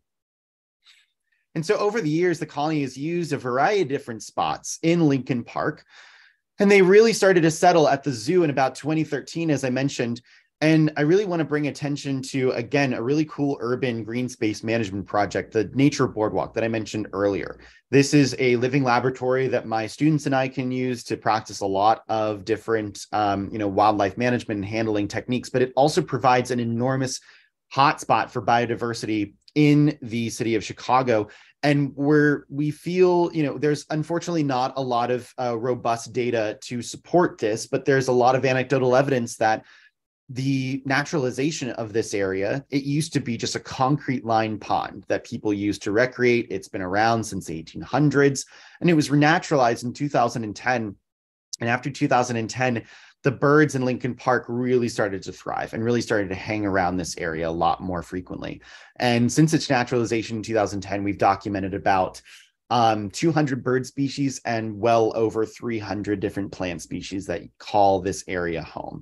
And so over the years, the colony has used a variety of different spots in Lincoln Park. And they really started to settle at the zoo in about twenty thirteen, as I mentioned. And I really want to bring attention to, again, a really cool urban green space management project, the Nature Boardwalk that I mentioned earlier. This is a living laboratory that my students and I can use to practice a lot of different, um, you know, wildlife management and handling techniques, but it also provides an enormous hotspot for biodiversity in the city of Chicago. And where we feel, you know, there's unfortunately not a lot of uh, robust data to support this, but there's a lot of anecdotal evidence that the naturalization of this area, it used to be just a concrete lined pond that people used to recreate. It's been around since the eighteen hundreds, and it was renaturalized in two thousand ten. And after two thousand ten, the birds in Lincoln Park really started to thrive and really started to hang around this area a lot more frequently. And since its naturalization in two thousand ten, we've documented about um, two hundred bird species and well over three hundred different plant species that call this area home.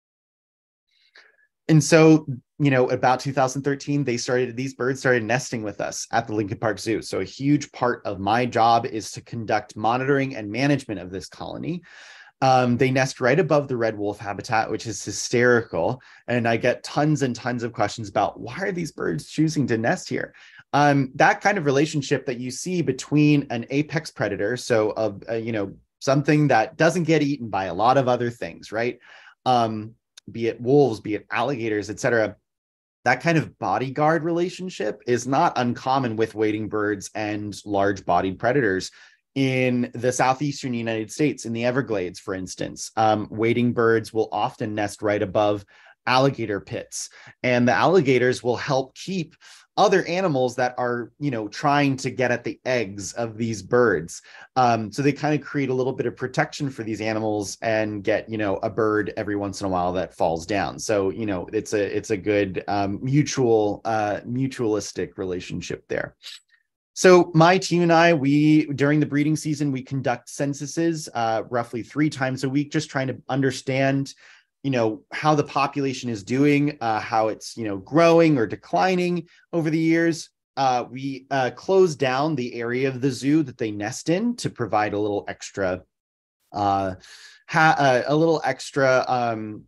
And so, you know, about two thousand thirteen, they started, these birds started nesting with us at the Lincoln Park Zoo. So a huge part of my job is to conduct monitoring and management of this colony. Um, they nest right above the red wolf habitat, which is hysterical. And I get tons and tons of questions about why are these birds choosing to nest here? Um, that kind of relationship that you see between an apex predator, so of uh, you know, something that doesn't get eaten by a lot of other things, right? Um, be it wolves, be it alligators, et cetera. That kind of bodyguard relationship is not uncommon with wading birds and large-bodied predators. In the southeastern United States, in the Everglades, for instance, um, wading birds will often nest right above alligator pits, and the alligators will help keep other animals that are, you know, trying to get at the eggs of these birds. Um, so they kind of create a little bit of protection for these animals and get, you know, a bird every once in a while that falls down. So, you know, it's a it's a good um, mutual uh, mutualistic relationship there. So my team and I, we, during the breeding season, we conduct censuses uh, roughly three times a week, just trying to understand, you know, how the population is doing, uh, how it's, you know, growing or declining over the years. Uh, we uh, close down the area of the zoo that they nest in to provide a little extra, uh, ha- uh, a little extra um,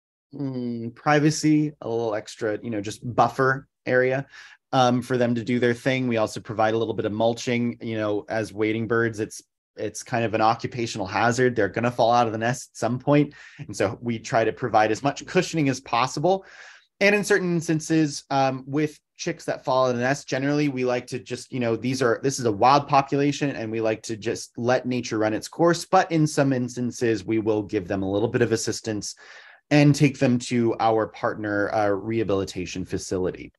mm, privacy, a little extra, you know, just buffer area. Um, for them to do their thing. We also provide a little bit of mulching. You know, as wading birds, it's it's kind of an occupational hazard. They're going to fall out of the nest at some point. And so we try to provide as much cushioning as possible. And in certain instances, um, with chicks that fall out of the nest, generally we like to just, you know, these are, this is a wild population and we like to just let nature run its course. But in some instances, we will give them a little bit of assistance and take them to our partner uh, rehabilitation facility.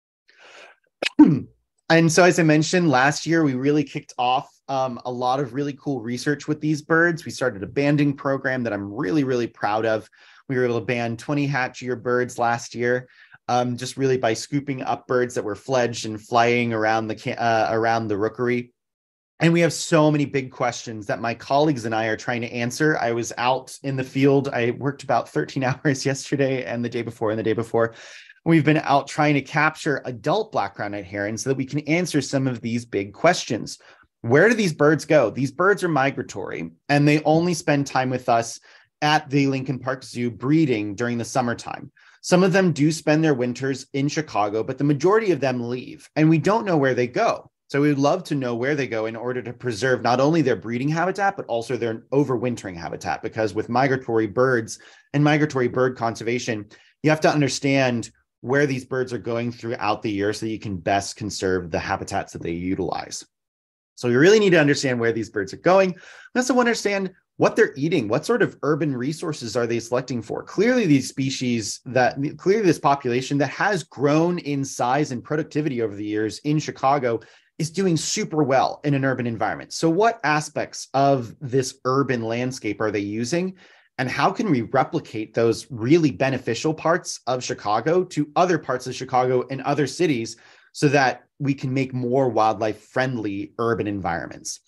And so, as I mentioned, last year, we really kicked off um, a lot of really cool research with these birds. We started a banding program that I'm really, really proud of. We were able to band twenty hatch-year birds last year, um, just really by scooping up birds that were fledged and flying around the, uh, around the rookery. And we have so many big questions that my colleagues and I are trying to answer. I was out in the field. I worked about thirteen hours yesterday and the day before and the day before. We've been out trying to capture adult black-crowned herons so that we can answer some of these big questions. Where do these birds go? These birds are migratory, and they only spend time with us at the Lincoln Park Zoo breeding during the summertime. Some of them do spend their winters in Chicago, but the majority of them leave, and we don't know where they go. So we'd love to know where they go in order to preserve not only their breeding habitat, but also their overwintering habitat, because with migratory birds and migratory bird conservation, you have to understand where these birds are going throughout the year so that you can best conserve the habitats that they utilize. So we really need to understand where these birds are going. We also want to understand what they're eating. What sort of urban resources are they selecting for? Clearly, these species that, clearly this population that has grown in size and productivity over the years in Chicago is doing super well in an urban environment. So what aspects of this urban landscape are they using? And how can we replicate those really beneficial parts of Chicago to other parts of Chicago and other cities so that we can make more wildlife-friendly urban environments?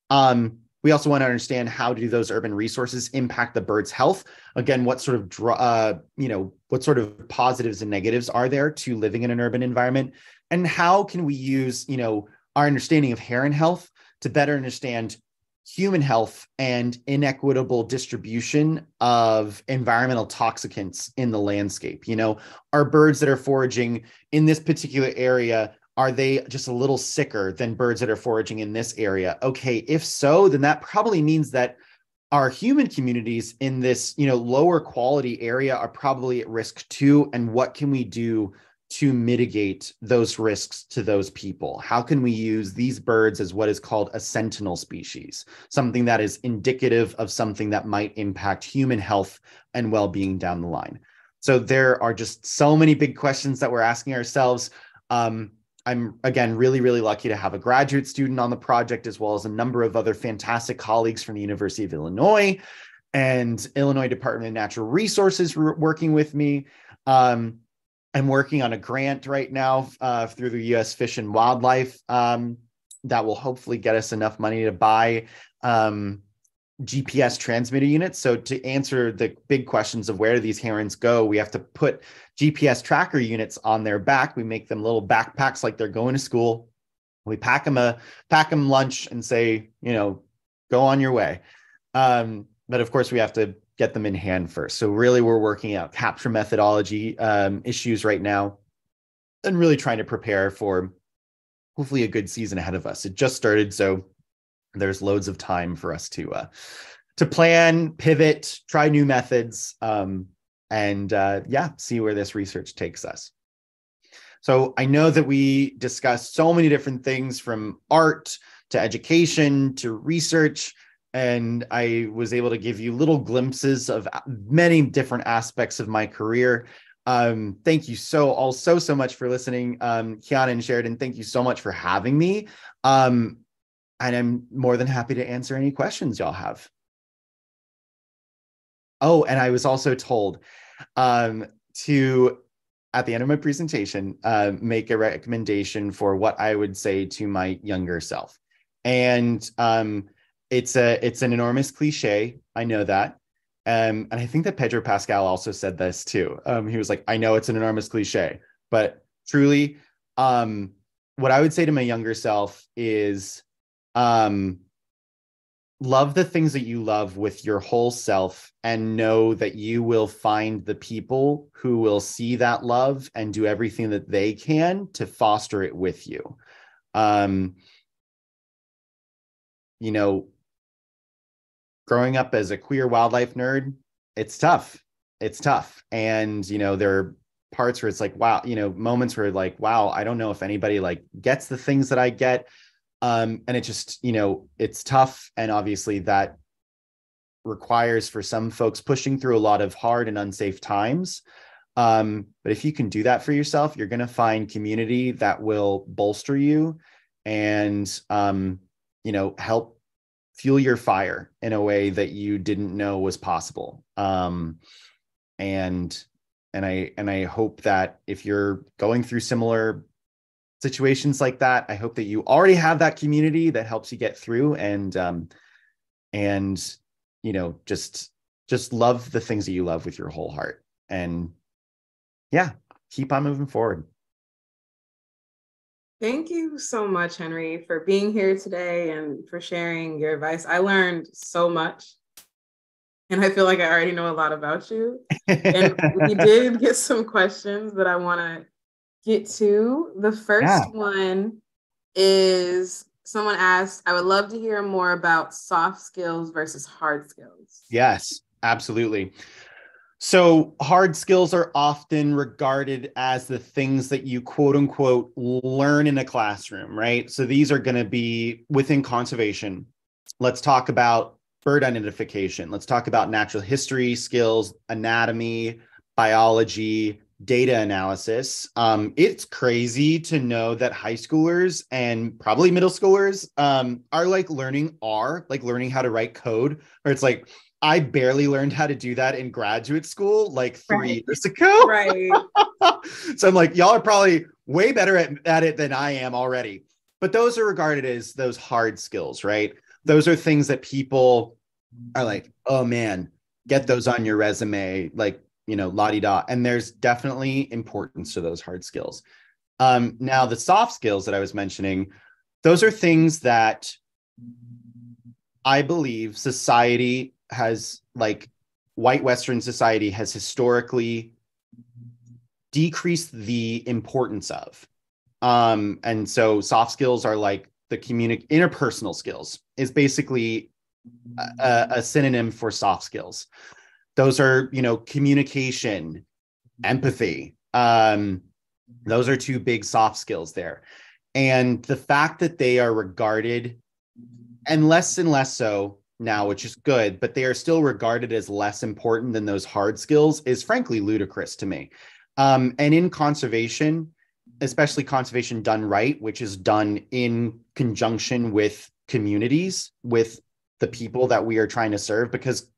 Um, we also want to understand how do those urban resources impact the bird's health? Again, what sort of uh, you know, what sort of positives and negatives are there to living in an urban environment? And how can we use, you know, our understanding of heron health to better understand human health and inequitable distribution of environmental toxicants in the landscape? You know, are birds that are foraging in this particular area, are they just a little sicker than birds that are foraging in this area? Okay, if so, then that probably means that our human communities in this, you know, lower quality area are probably at risk too. And what can we do to mitigate those risks to those people? How can we use these birds as what is called a sentinel species, something that is indicative of something that might impact human health and well-being down the line? So there are just so many big questions that we're asking ourselves. Um, I'm, again, really, really lucky to have a graduate student on the project, as well as a number of other fantastic colleagues from the University of Illinois. and Illinois Department of Natural Resources were working with me. Um, I'm working on a grant right now uh, through the U S Fish and Wildlife um, that will hopefully get us enough money to buy um, G P S transmitter units. So to answer the big questions of where do these herons go, we have to put G P S tracker units on their back. We make them little backpacks like they're going to school. We pack them a pack them lunch and say, you know, go on your way. Um, but of course, we have to get them in hand first. So really, we're working out capture methodology um, issues right now, and really trying to prepare for hopefully a good season ahead of us. It just started, so there's loads of time for us to uh, to plan, pivot, try new methods, um, and uh, yeah, see where this research takes us. So I know that we discussed so many different things, from art to education to research, and I was able to give you little glimpses of many different aspects of my career. Um, thank you so all so, so much for listening. Um, Kiana and Sheridan, thank you so much for having me. Um, and I'm more than happy to answer any questions y'all have. Oh, and I was also told um, to, at the end of my presentation, uh, make a recommendation for what I would say to my younger self. And um, it's a it's an enormous cliche. I know that. Um, and I think that Pedro Pascal also said this too. Um, he was like, I know it's an enormous cliche, but truly, um, what I would say to my younger self is um, love the things that you love with your whole self, and know that you will find the people who will see that love and do everything that they can to foster it with you. Um, you know, growing up as a queer wildlife nerd, it's tough. It's tough. And, you know, there are parts where it's like, wow, you know, moments where like, wow, I don't know if anybody like gets the things that I get. Um, and it just, you know, it's tough. And obviously that requires for some folks pushing through a lot of hard and unsafe times. Um, but if you can do that for yourself, you're going to find community that will bolster you and, um, you know, help fuel your fire in a way that you didn't know was possible. Um, and, and I, and I hope that if you're going through similar situations like that, I hope that you already have that community that helps you get through, and, um, and, you know, just, just love the things that you love with your whole heart, and yeah, keep on moving forward. Thank you so much, Henry, for being here today and for sharing your advice. I learned so much, and I feel like I already know a lot about you. And we did get some questions that I want to get to. The first yeah. one is, someone asked, I would love to hear more about soft skills versus hard skills. Yes, absolutely. So hard skills are often regarded as the things that you quote unquote learn in a classroom, right? So these are going to be within conservation. Let's talk about bird identification. Let's talk about natural history skills, anatomy, biology, data analysis. Um, it's crazy to know that high schoolers and probably middle schoolers um, are like learning R, like learning how to write code, or it's like, I barely learned how to do that in graduate school like three right. years ago. Right. So I'm like, y'all are probably way better at, at it than I am already. But those are regarded as those hard skills, right? Those are things that people are like, oh man, get those on your resume, like, you know, la-di-da. And there's definitely importance to those hard skills. Um, now, the soft skills that I was mentioning, those are things that I believe society has, like white Western society has historically decreased the importance of. Um, and so soft skills are like the communi- interpersonal skills is basically a, a synonym for soft skills. Those are, you know, communication, empathy. Um, those are two big soft skills there. And the fact that they are regarded, and less and less so now, which is good, but they are still regarded as less important than those hard skills, is frankly ludicrous to me. Um, and in conservation, especially conservation done right, which is done in conjunction with communities, with the people that we are trying to serve, because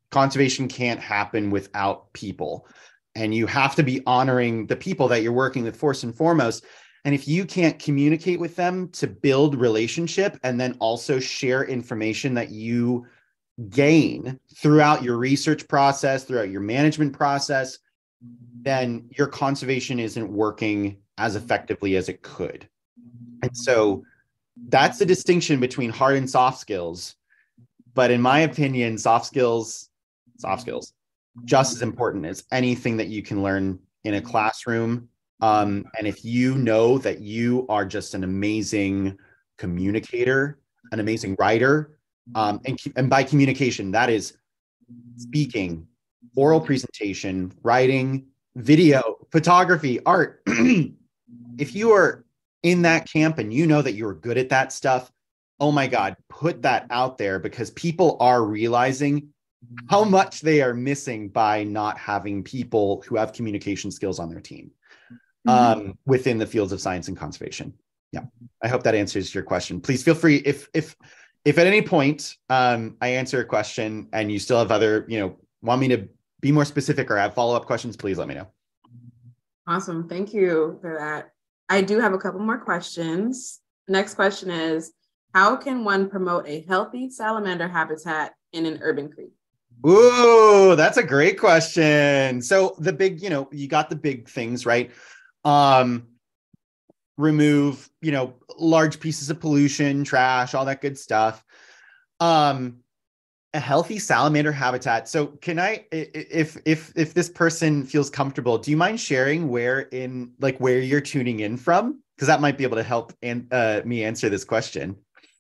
conservation can't happen without people. And you have to be honoring the people that you're working with first and foremost. And if you can't communicate with them to build relationship and then also share information that you gain throughout your research process, throughout your management process, then your conservation isn't working as effectively as it could. And so that's the distinction between hard and soft skills. But in my opinion, soft skills, soft skills, just as important as anything that you can learn in a classroom. Um, and if you know that you are just an amazing communicator, an amazing writer, um, and, and by communication, that is speaking, oral presentation, writing, video, photography, art. If you are in that camp and you know that you're good at that stuff, oh my God, put that out there, because people are realizing how much they are missing by not having people who have communication skills on their team um, mm-hmm. within the fields of science and conservation. Yeah, I hope that answers your question. Please feel free, if if if at any point um, I answer a question and you still have other, you know, want me to be more specific or have follow-up questions, please let me know. Awesome, thank you for that. I do have a couple more questions. Next question is, how can one promote a healthy salamander habitat in an urban creek? Ooh, that's a great question. So the big, you know, you got the big things, right? Um, remove, you know, large pieces of pollution, trash, all that good stuff. Um, a healthy salamander habitat. So can I, if, if, if this person feels comfortable, do you mind sharing where in, like where you're tuning in from? Because that might be able to help and uh, me answer this question.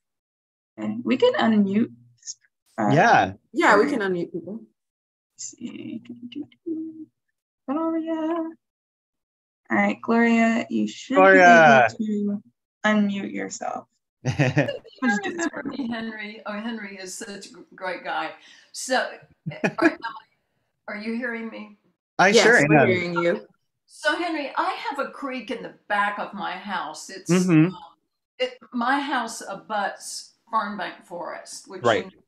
We can unmute. Uh, yeah. Yeah, we can unmute people. Let's see. Gloria. All right, Gloria, you should Gloria. be able to unmute yourself. Henry, Henry, oh, Henry is such a great guy. So, are, are you hearing me? I yes, sure we're am. hearing you. So, Henry, I have a creek in the back of my house. It's mm-hmm. um, it, my house abuts Fernbank Forest, which right. You know,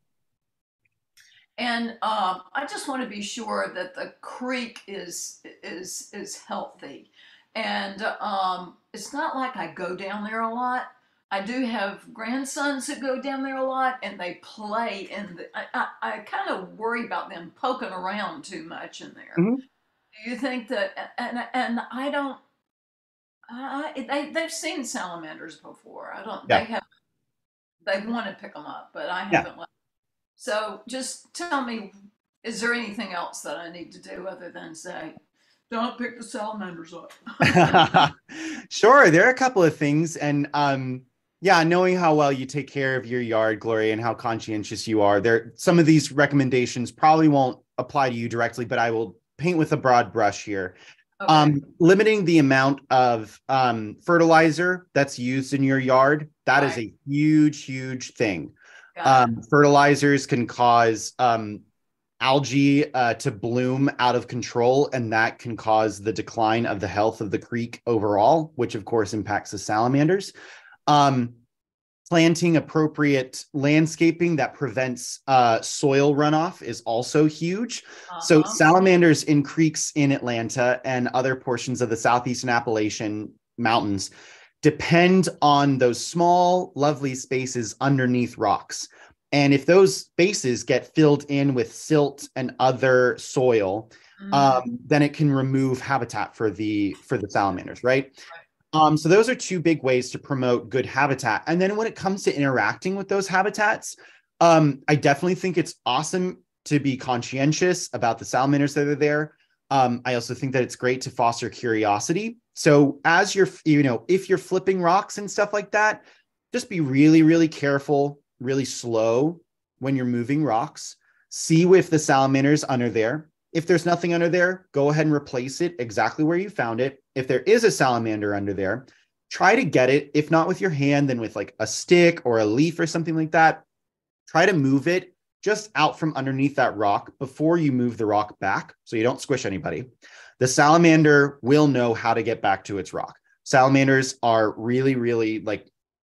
and um, I just want to be sure that the creek is is is healthy, and um, it's not like I go down there a lot. I do have grandsons that go down there a lot, and they play in the. I, I, I kind of worry about them poking around too much in there. Mm-hmm. Do you think that? And and I don't. I they they've seen salamanders before. I don't. Yeah. They have. They want to pick them up, but I Yeah. haven't. So just tell me, is there anything else that I need to do other than say, don't pick the salamanders up? Sure, there are a couple of things, and um. Yeah, knowing how well you take care of your yard, Gloria, and how conscientious you are, there some of these recommendations probably won't apply to you directly, but I will paint with a broad brush here. Okay. Um, limiting the amount of um, fertilizer that's used in your yard, that right. is a huge, huge thing. Um, fertilizers can cause um, algae uh, to bloom out of control, and that can cause the decline of the health of the creek overall, which of course impacts the salamanders. Um, planting appropriate landscaping that prevents uh, soil runoff is also huge. Uh-huh. So salamanders in creeks in Atlanta and other portions of the Southeastern Appalachian Mountains depend on those small, lovely spaces underneath rocks. And if those spaces get filled in with silt and other soil, mm-hmm. um, then it can remove habitat for the for the salamanders, right? right. Um, so those are two big ways to promote good habitat. And then when it comes to interacting with those habitats, um, I definitely think it's awesome to be conscientious about the salamanders that are there. Um, I also think that it's great to foster curiosity. So as you're, you know, if you're flipping rocks and stuff like that, just be really, really careful, really slow when you're moving rocks. See if the salamander's under there. If there's nothing under there, go ahead and replace it exactly where you found it. If there is a salamander under there, try to get it. If not with your hand, then with like a stick or a leaf or something like that. Try to move it just out from underneath that rock before you move the rock back so you don't squish anybody. The salamander will know how to get back to its rock. Salamanders are really, really like,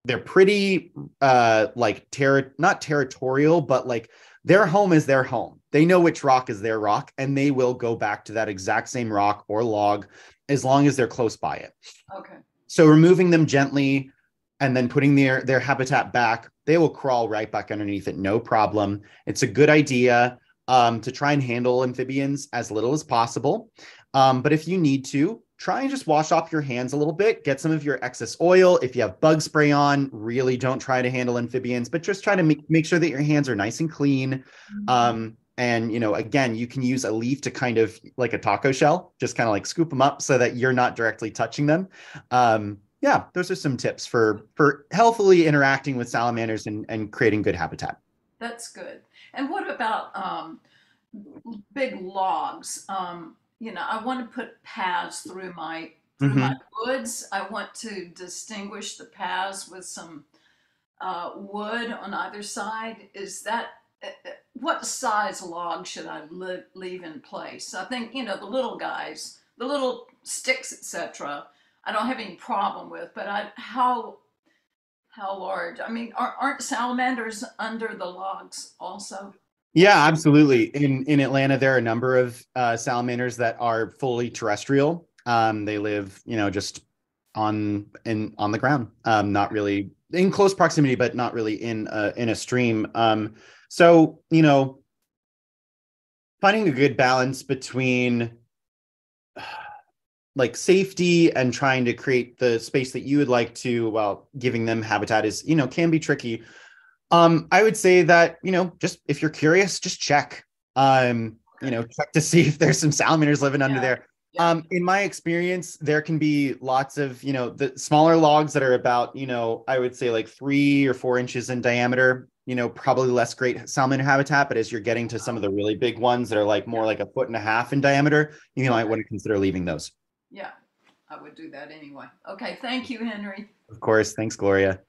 they're pretty uh like terri not territorial, but like their home is their home. They know which rock is their rock, and they will go back to that exact same rock or log as long as they're close by it. Okay. So removing them gently and then putting their their habitat back, they will crawl right back underneath it, no problem. It's a good idea um, to try and handle amphibians as little as possible. Um, but if you need to, try and just wash off your hands a little bit, get some of your excess oil. If you have bug spray on, really don't try to handle amphibians, but just try to make, make sure that your hands are nice and clean. Um, and, you know, again, you can use a leaf to kind of like a taco shell, just kind of like scoop them up so that you're not directly touching them. Um, yeah, those are some tips for, for healthily interacting with salamanders and, and creating good habitat. That's good. And what about um, big logs? Um, you know, I want to put paths through my through Mm-hmm. my woods. I want to distinguish the paths with some uh, wood on either side. Is that uh, uh, what size log should I li- leave in place? I think, you know, the little guys, the little sticks, et cetera. I don't have any problem with, but I how how large? I mean, are, aren't salamanders under the logs also? Yeah, absolutely. In in Atlanta, there are a number of uh, salamanders that are fully terrestrial. Um, they live, you know, just on in on the ground, um, not really in close proximity, but not really in a, in a stream. Um, so, you know, finding a good balance between like safety and trying to create the space that you would like to, while giving them habitat is, you know, can be tricky. Um, I would say that, you know, just if you're curious, just check, um, you know, check to see if there's some salamanders living under Yeah. there. Yeah. Um, in my experience, there can be lots of, you know, the smaller logs that are about, you know, I would say like three or four inches in diameter, you know, probably less great salamander habitat. But as you're getting to some of the really big ones that are like more like a foot and a half in diameter, you might want to consider leaving those. Yeah, I would do that anyway. Okay, thank you, Henry. Of course. Thanks, Gloria.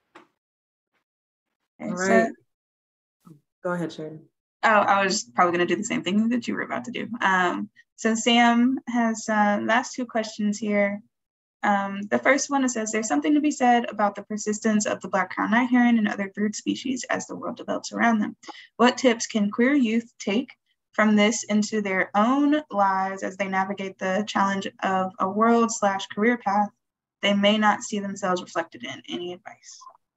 Okay, All so- right. Go ahead, Sharon. Oh, I was probably going to do the same thing that you were about to do. Um, so Sam has uh, last two questions here. Um, the first one, it says, there's something to be said about the persistence of the black crowned night heron and other bird species as the world develops around them. What tips can queer youth take from this into their own lives as they navigate the challenge of a world slash career path they may not see themselves reflected in? Any advice?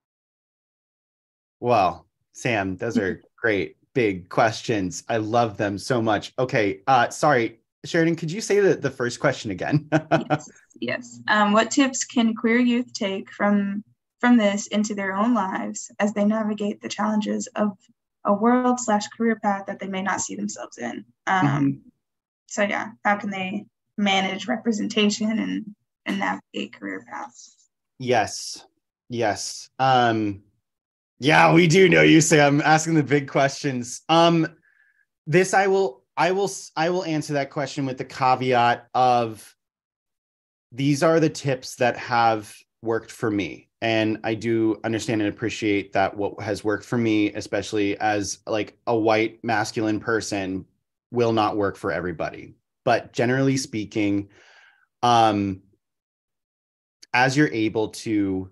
Well, Sam, those are great big questions. I love them so much. Okay, uh, sorry, Sheridan, could you say the, the first question again? Yes, yes. Um, what tips can queer youth take from from this into their own lives as they navigate the challenges of a world slash career path that they may not see themselves in? Um, Mhm. So yeah, how can they manage representation and, and navigate career paths? Yes, yes. Um, yeah, we do know you, Sam. Asking the big questions. Um, this I will, I will, I will answer that question with the caveat of these are the tips that have worked for me, and I do understand and appreciate that what has worked for me, especially as like a white masculine person, will not work for everybody. But generally speaking, um, as you're able to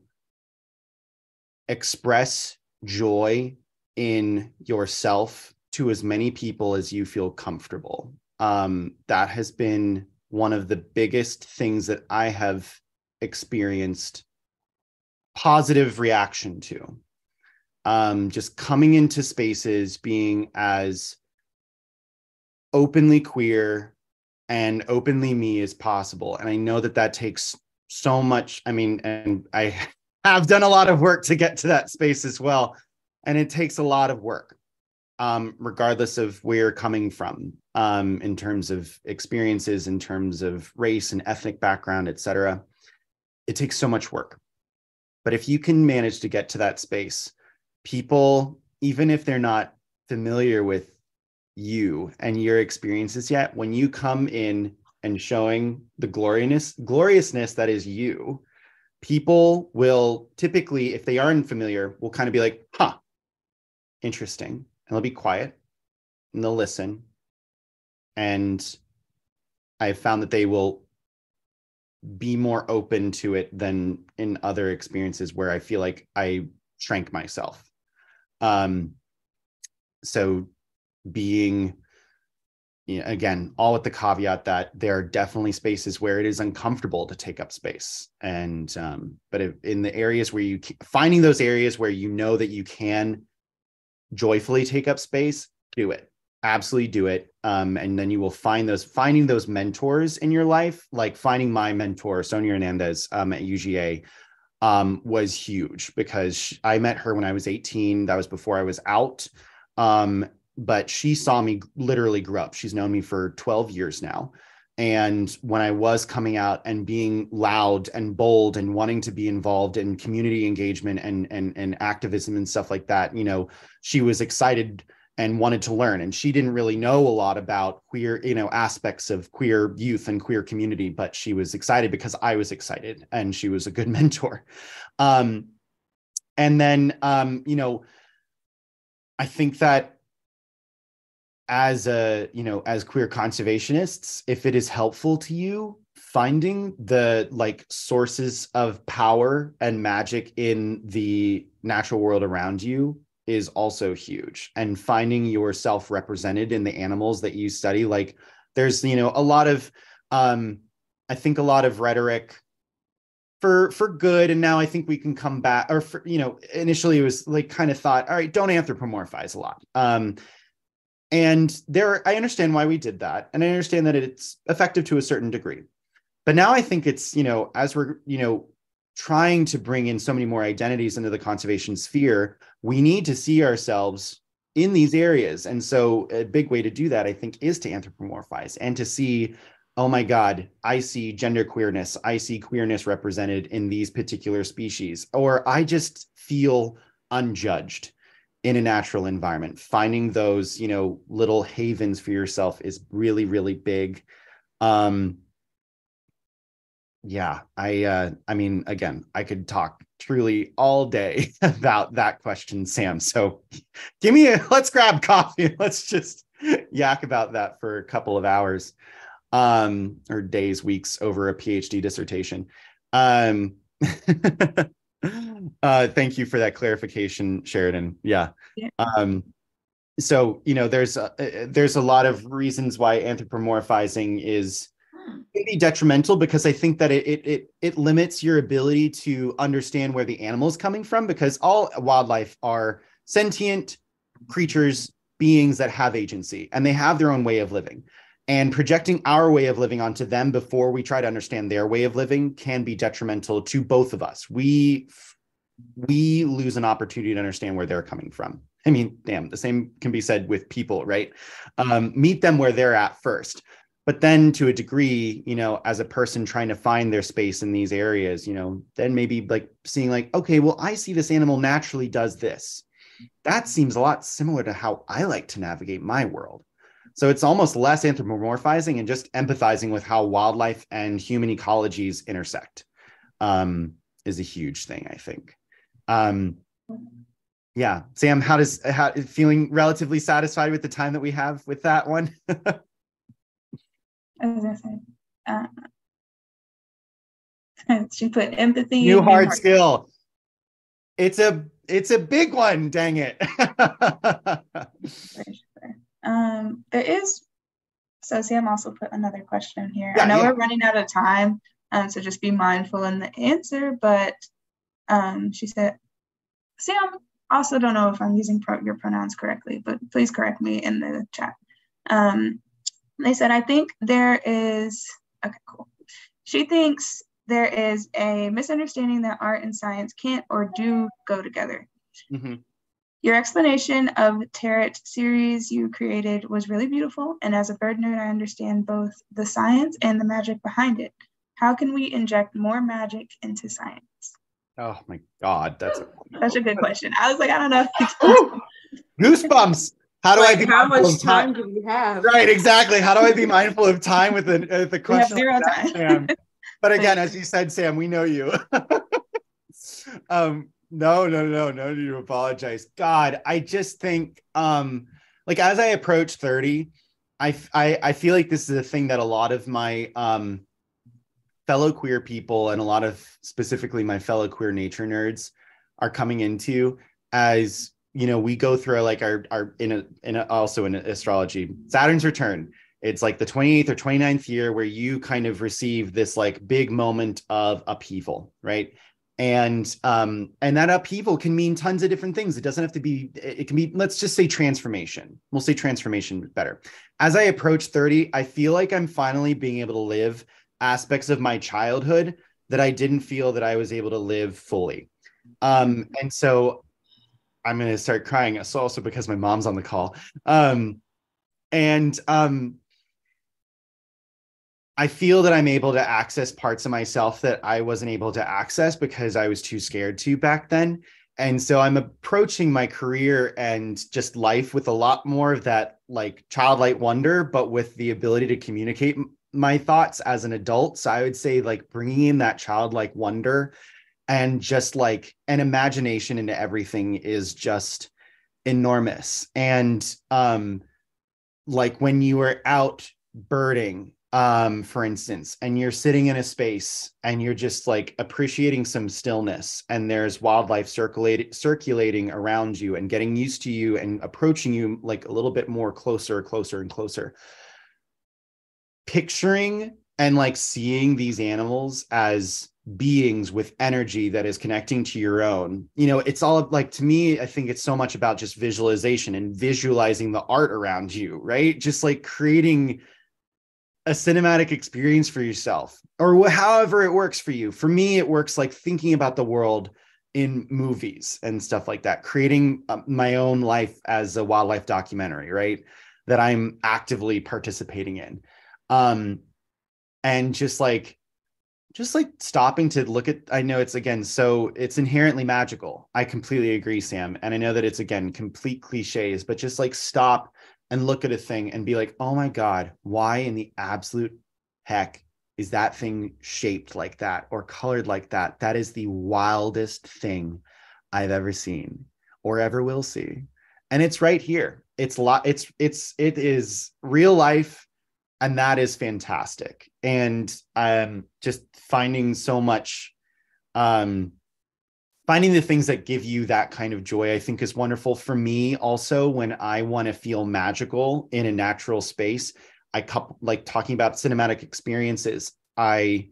express joy in yourself to as many people as you feel comfortable. Um, that has been one of the biggest things that I have experienced positive reaction to. Um, just coming into spaces, being as openly queer and openly me as possible. And I know that that takes so much. I mean, and I have done a lot of work to get to that space as well. And it takes a lot of work, um, regardless of where you're coming from, um, in terms of experiences, in terms of race and ethnic background, et cetera. It takes so much work. But if you can manage to get to that space, people, even if they're not familiar with you and your experiences yet, when you come in and showing the gloriousness, gloriousness that is you, people will typically, if they aren't familiar, will kind of be like, huh, interesting. And they'll be quiet and they'll listen. And I've found that they will be more open to it than in other experiences where I feel like I shrank myself. Um, so being, you know, again, all with the caveat that there are definitely spaces where it is uncomfortable to take up space. And, um, but if, in the areas where you, finding those areas where you know that you can joyfully take up space, do it. Absolutely do it. Um, and then you will find those, finding those mentors in your life, like finding my mentor, Sonia Hernandez, um, at U G A, um, was huge, because she, I met her when I was eighteen. That was before I was out. Um, but she saw me literally grow up. She's known me for twelve years now. And when I was coming out and being loud and bold and wanting to be involved in community engagement and, and, and activism and stuff like that, you know, she was excited and wanted to learn. And she didn't really know a lot about queer, you know, aspects of queer youth and queer community, but she was excited because I was excited, and she was a good mentor. Um, and then, um, you know, I think that as a, you know, as queer conservationists, if it is helpful to you, finding the like sources of power and magic in the natural world around you is also huge. And finding yourself represented in the animals that you study. Like there's, you know, a lot of, um, I think a lot of rhetoric for, for good. And now I think we can come back, or for, you know, initially it was like kind of thought, all right, don't anthropomorphize a lot. Um, and there, I understand why we did that. And I understand that it's effective to a certain degree. But now I think it's, you know, as we're, you know, trying to bring in so many more identities into the conservation sphere, we need to see ourselves in these areas. And so a big way to do that, I think, is to anthropomorphize and to see, oh my God, I see gender queerness. I see queerness represented in these particular species, or I just feel unjudged in a natural environment. Finding those, you know, little havens for yourself is really, really big. Um, Yeah, I uh I mean, again, I could talk truly all day about that question, Sam. So give me a, let's grab coffee. Let's just yak about that for a couple of hours, um, or days, weeks over a PhD dissertation. Um, uh, thank you for that clarification, Sheridan. Yeah. Yeah. Um, so, you know, there's a, there's a lot of reasons why anthropomorphizing is maybe detrimental, because I think that it, it it it limits your ability to understand where the animal is coming from, because all wildlife are sentient creatures, beings that have agency, and they have their own way of living. And projecting our way of living onto them before we try to understand their way of living can be detrimental to both of us. We we lose an opportunity to understand where they're coming from. I mean, damn, the same can be said with people, right? Um, meet them where they're at first. But then to a degree, you know, as a person trying to find their space in these areas, you know, then maybe like seeing like, okay, well, I see this animal naturally does this. That seems a lot similar to how I like to navigate my world. So it's almost less anthropomorphizing and just empathizing with how wildlife and human ecologies intersect, um, is a huge thing, I think. Um, yeah, Sam, how does, how, feeling relatively satisfied with the time that we have with that one? As I said, uh, she put empathy. New in hard her- skill. It's a it's a big one. Dang it. um, there is. So Sam also put another question here. Yeah, I know yeah. we're running out of time, um, so just be mindful in the answer. But um, she said, Sam, also don't know if I'm using pro- your pronouns correctly, but please correct me in the chat. Um, They said, I think there is, okay, cool. She thinks there is a misunderstanding that art and science can't or do go together. Mm-hmm. Your explanation of Tarot series you created was really beautiful. And as a bird nerd, I understand both the science and the magic behind it. How can we inject more magic into science? Oh my God, that's a, Such a good question. I was like, I don't know. goosebumps. How do Like, I be how mindful much of time? time do you have? Right, exactly. How do I be mindful of time with the, uh, the We have question? zero like that, time. Sam? But again, as you said, Sam, we know you. um, no, no, no, no need to apologize. God, I just think, um, like as I approach thirty, I, I, I feel like this is a thing that a lot of my, um, fellow queer people and a lot of specifically my fellow queer nature nerds are coming into as, you know, we go through like our, our in a, in a, also in astrology, Saturn's return. It's like the twenty-eighth or twenty-ninth year where you kind of receive this like big moment of upheaval, right? And um, and that upheaval can mean tons of different things. It doesn't have to be, it can be, let's just say transformation. We'll say transformation better. As I approach thirty, I feel like I'm finally being able to live aspects of my childhood that I didn't feel that I was able to live fully. Um, and so I'm going to start crying. So also because my mom's on the call. Um, and um, I feel that I'm able to access parts of myself that I wasn't able to access because I was too scared to back then. And so I'm approaching my career and just life with a lot more of that like childlike wonder, but with the ability to communicate m- my thoughts as an adult. So I would say like bringing in that childlike wonder and just like an imagination into everything is just enormous. And um, like when you are out birding, um, for instance, and you're sitting in a space and you're just like appreciating some stillness and there's wildlife circulating, circulating around you and getting used to you and approaching you like a little bit more closer, closer and closer. Picturing and like seeing these animals as beings with energy that is connecting to your own, you know, it's all like, to me, I think it's so much about just visualization and visualizing the art around you, right? Just like creating a cinematic experience for yourself or wh- however it works for you. For me, it works like thinking about the world in movies and stuff like that, creating uh, my own life as a wildlife documentary, right? That I'm actively participating in. Um, and just like, just like stopping to look at, I know it's again, so it's inherently magical. I completely agree, Sam. And I know that it's again, complete cliches, but just like stop and look at a thing and be like, oh my God, why in the absolute heck is that thing shaped like that or colored like that? That is the wildest thing I've ever seen or ever will see. And it's right here. It's a lot. It's, it's, it is real life. And that is fantastic. And um, just finding so much, um, finding the things that give you that kind of joy, I think is wonderful. For me also, when I want to feel magical in a natural space, I couple, like talking about cinematic experiences, I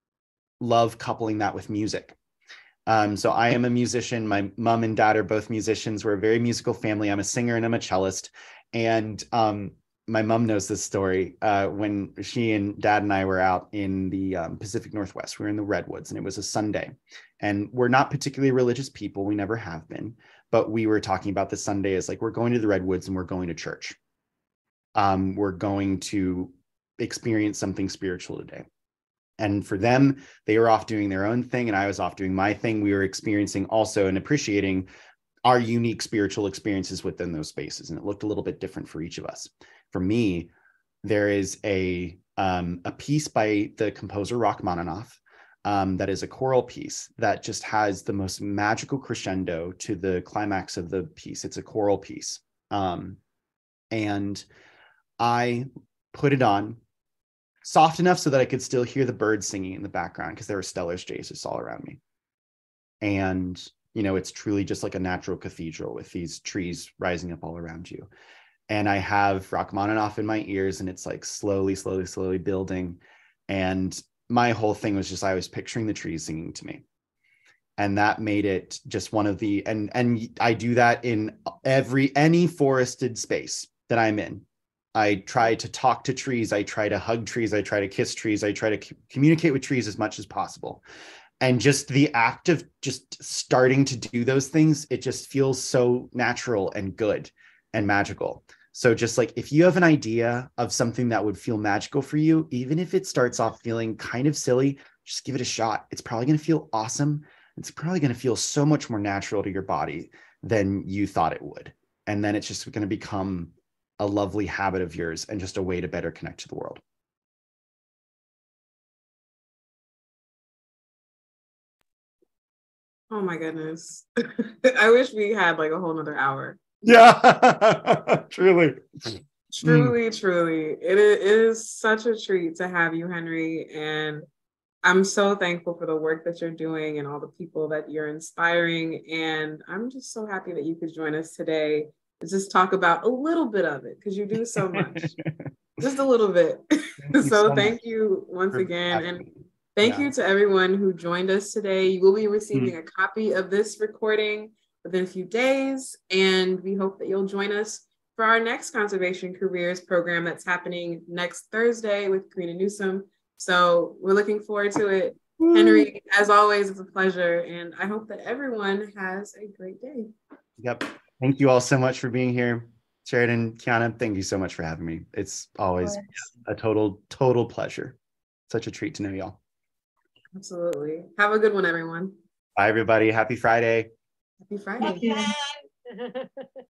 love coupling that with music. Um, so I am a musician. My mom and dad are both musicians. We're a very musical family. I'm a singer and I'm a cellist. And um, my mom knows this story. Uh, when she and dad and I were out in the um, Pacific Northwest, we were in the Redwoods and it was a Sunday. And we're not particularly religious people. We never have been. But we were talking about this Sunday as like, we're going to the Redwoods and we're going to church. Um, we're going to experience something spiritual today. And for them, they were off doing their own thing and I was off doing my thing. We were experiencing also and appreciating our unique spiritual experiences within those spaces. And it looked a little bit different for each of us. For me, there is a, um, a piece by the composer Rachmaninoff um, that is a choral piece that just has the most magical crescendo to the climax of the piece. It's a choral piece. Um, and I put it on soft enough so that I could still hear the birds singing in the background because there were Stellar's Jasus all around me. And, you know, it's truly just like a natural cathedral with these trees rising up all around you. And I have Rachmaninoff in my ears and it's like slowly, slowly, slowly building. And my whole thing was just, I was picturing the trees singing to me. And that made it just one of the, and, and I do that in every, any forested space that I'm in. I try to talk to trees. I try to hug trees. I try to kiss trees. I try to c- communicate with trees as much as possible. And just the act of just starting to do those things, it just feels so natural and good and magical. So just like, if you have an idea of something that would feel magical for you, even if it starts off feeling kind of silly, just give it a shot. It's probably going to feel awesome. It's probably going to feel so much more natural to your body than you thought it would. And then it's just going to become a lovely habit of yours and just a way to better connect to the world. Oh my goodness. I wish we had like a whole nother hour. Yeah, truly. Truly, mm. truly. It is, it is such a treat to have you, Henry. And I'm so thankful for the work that you're doing and all the people that you're inspiring. And I'm just so happy that you could join us today to just talk about a little bit of it, because you do so much, just a little bit. Thank so, so thank you once again. And me. thank Yeah. you to everyone who joined us today. You will be receiving Mm-hmm. a copy of this recording within a few days. And we hope that you'll join us for our next Conservation Careers program that's happening next Thursday with Karina Newsom. So we're looking forward to it. Woo. Henry, as always, it's a pleasure. And I hope that everyone has a great day. Yep. Thank you all so much for being here. Sheridan, Kiana, thank you so much for having me. It's always a total, total pleasure. Such a treat to know y'all. Absolutely. Have a good one, everyone. Bye, everybody. Happy Friday. Happy Friday. Thank you.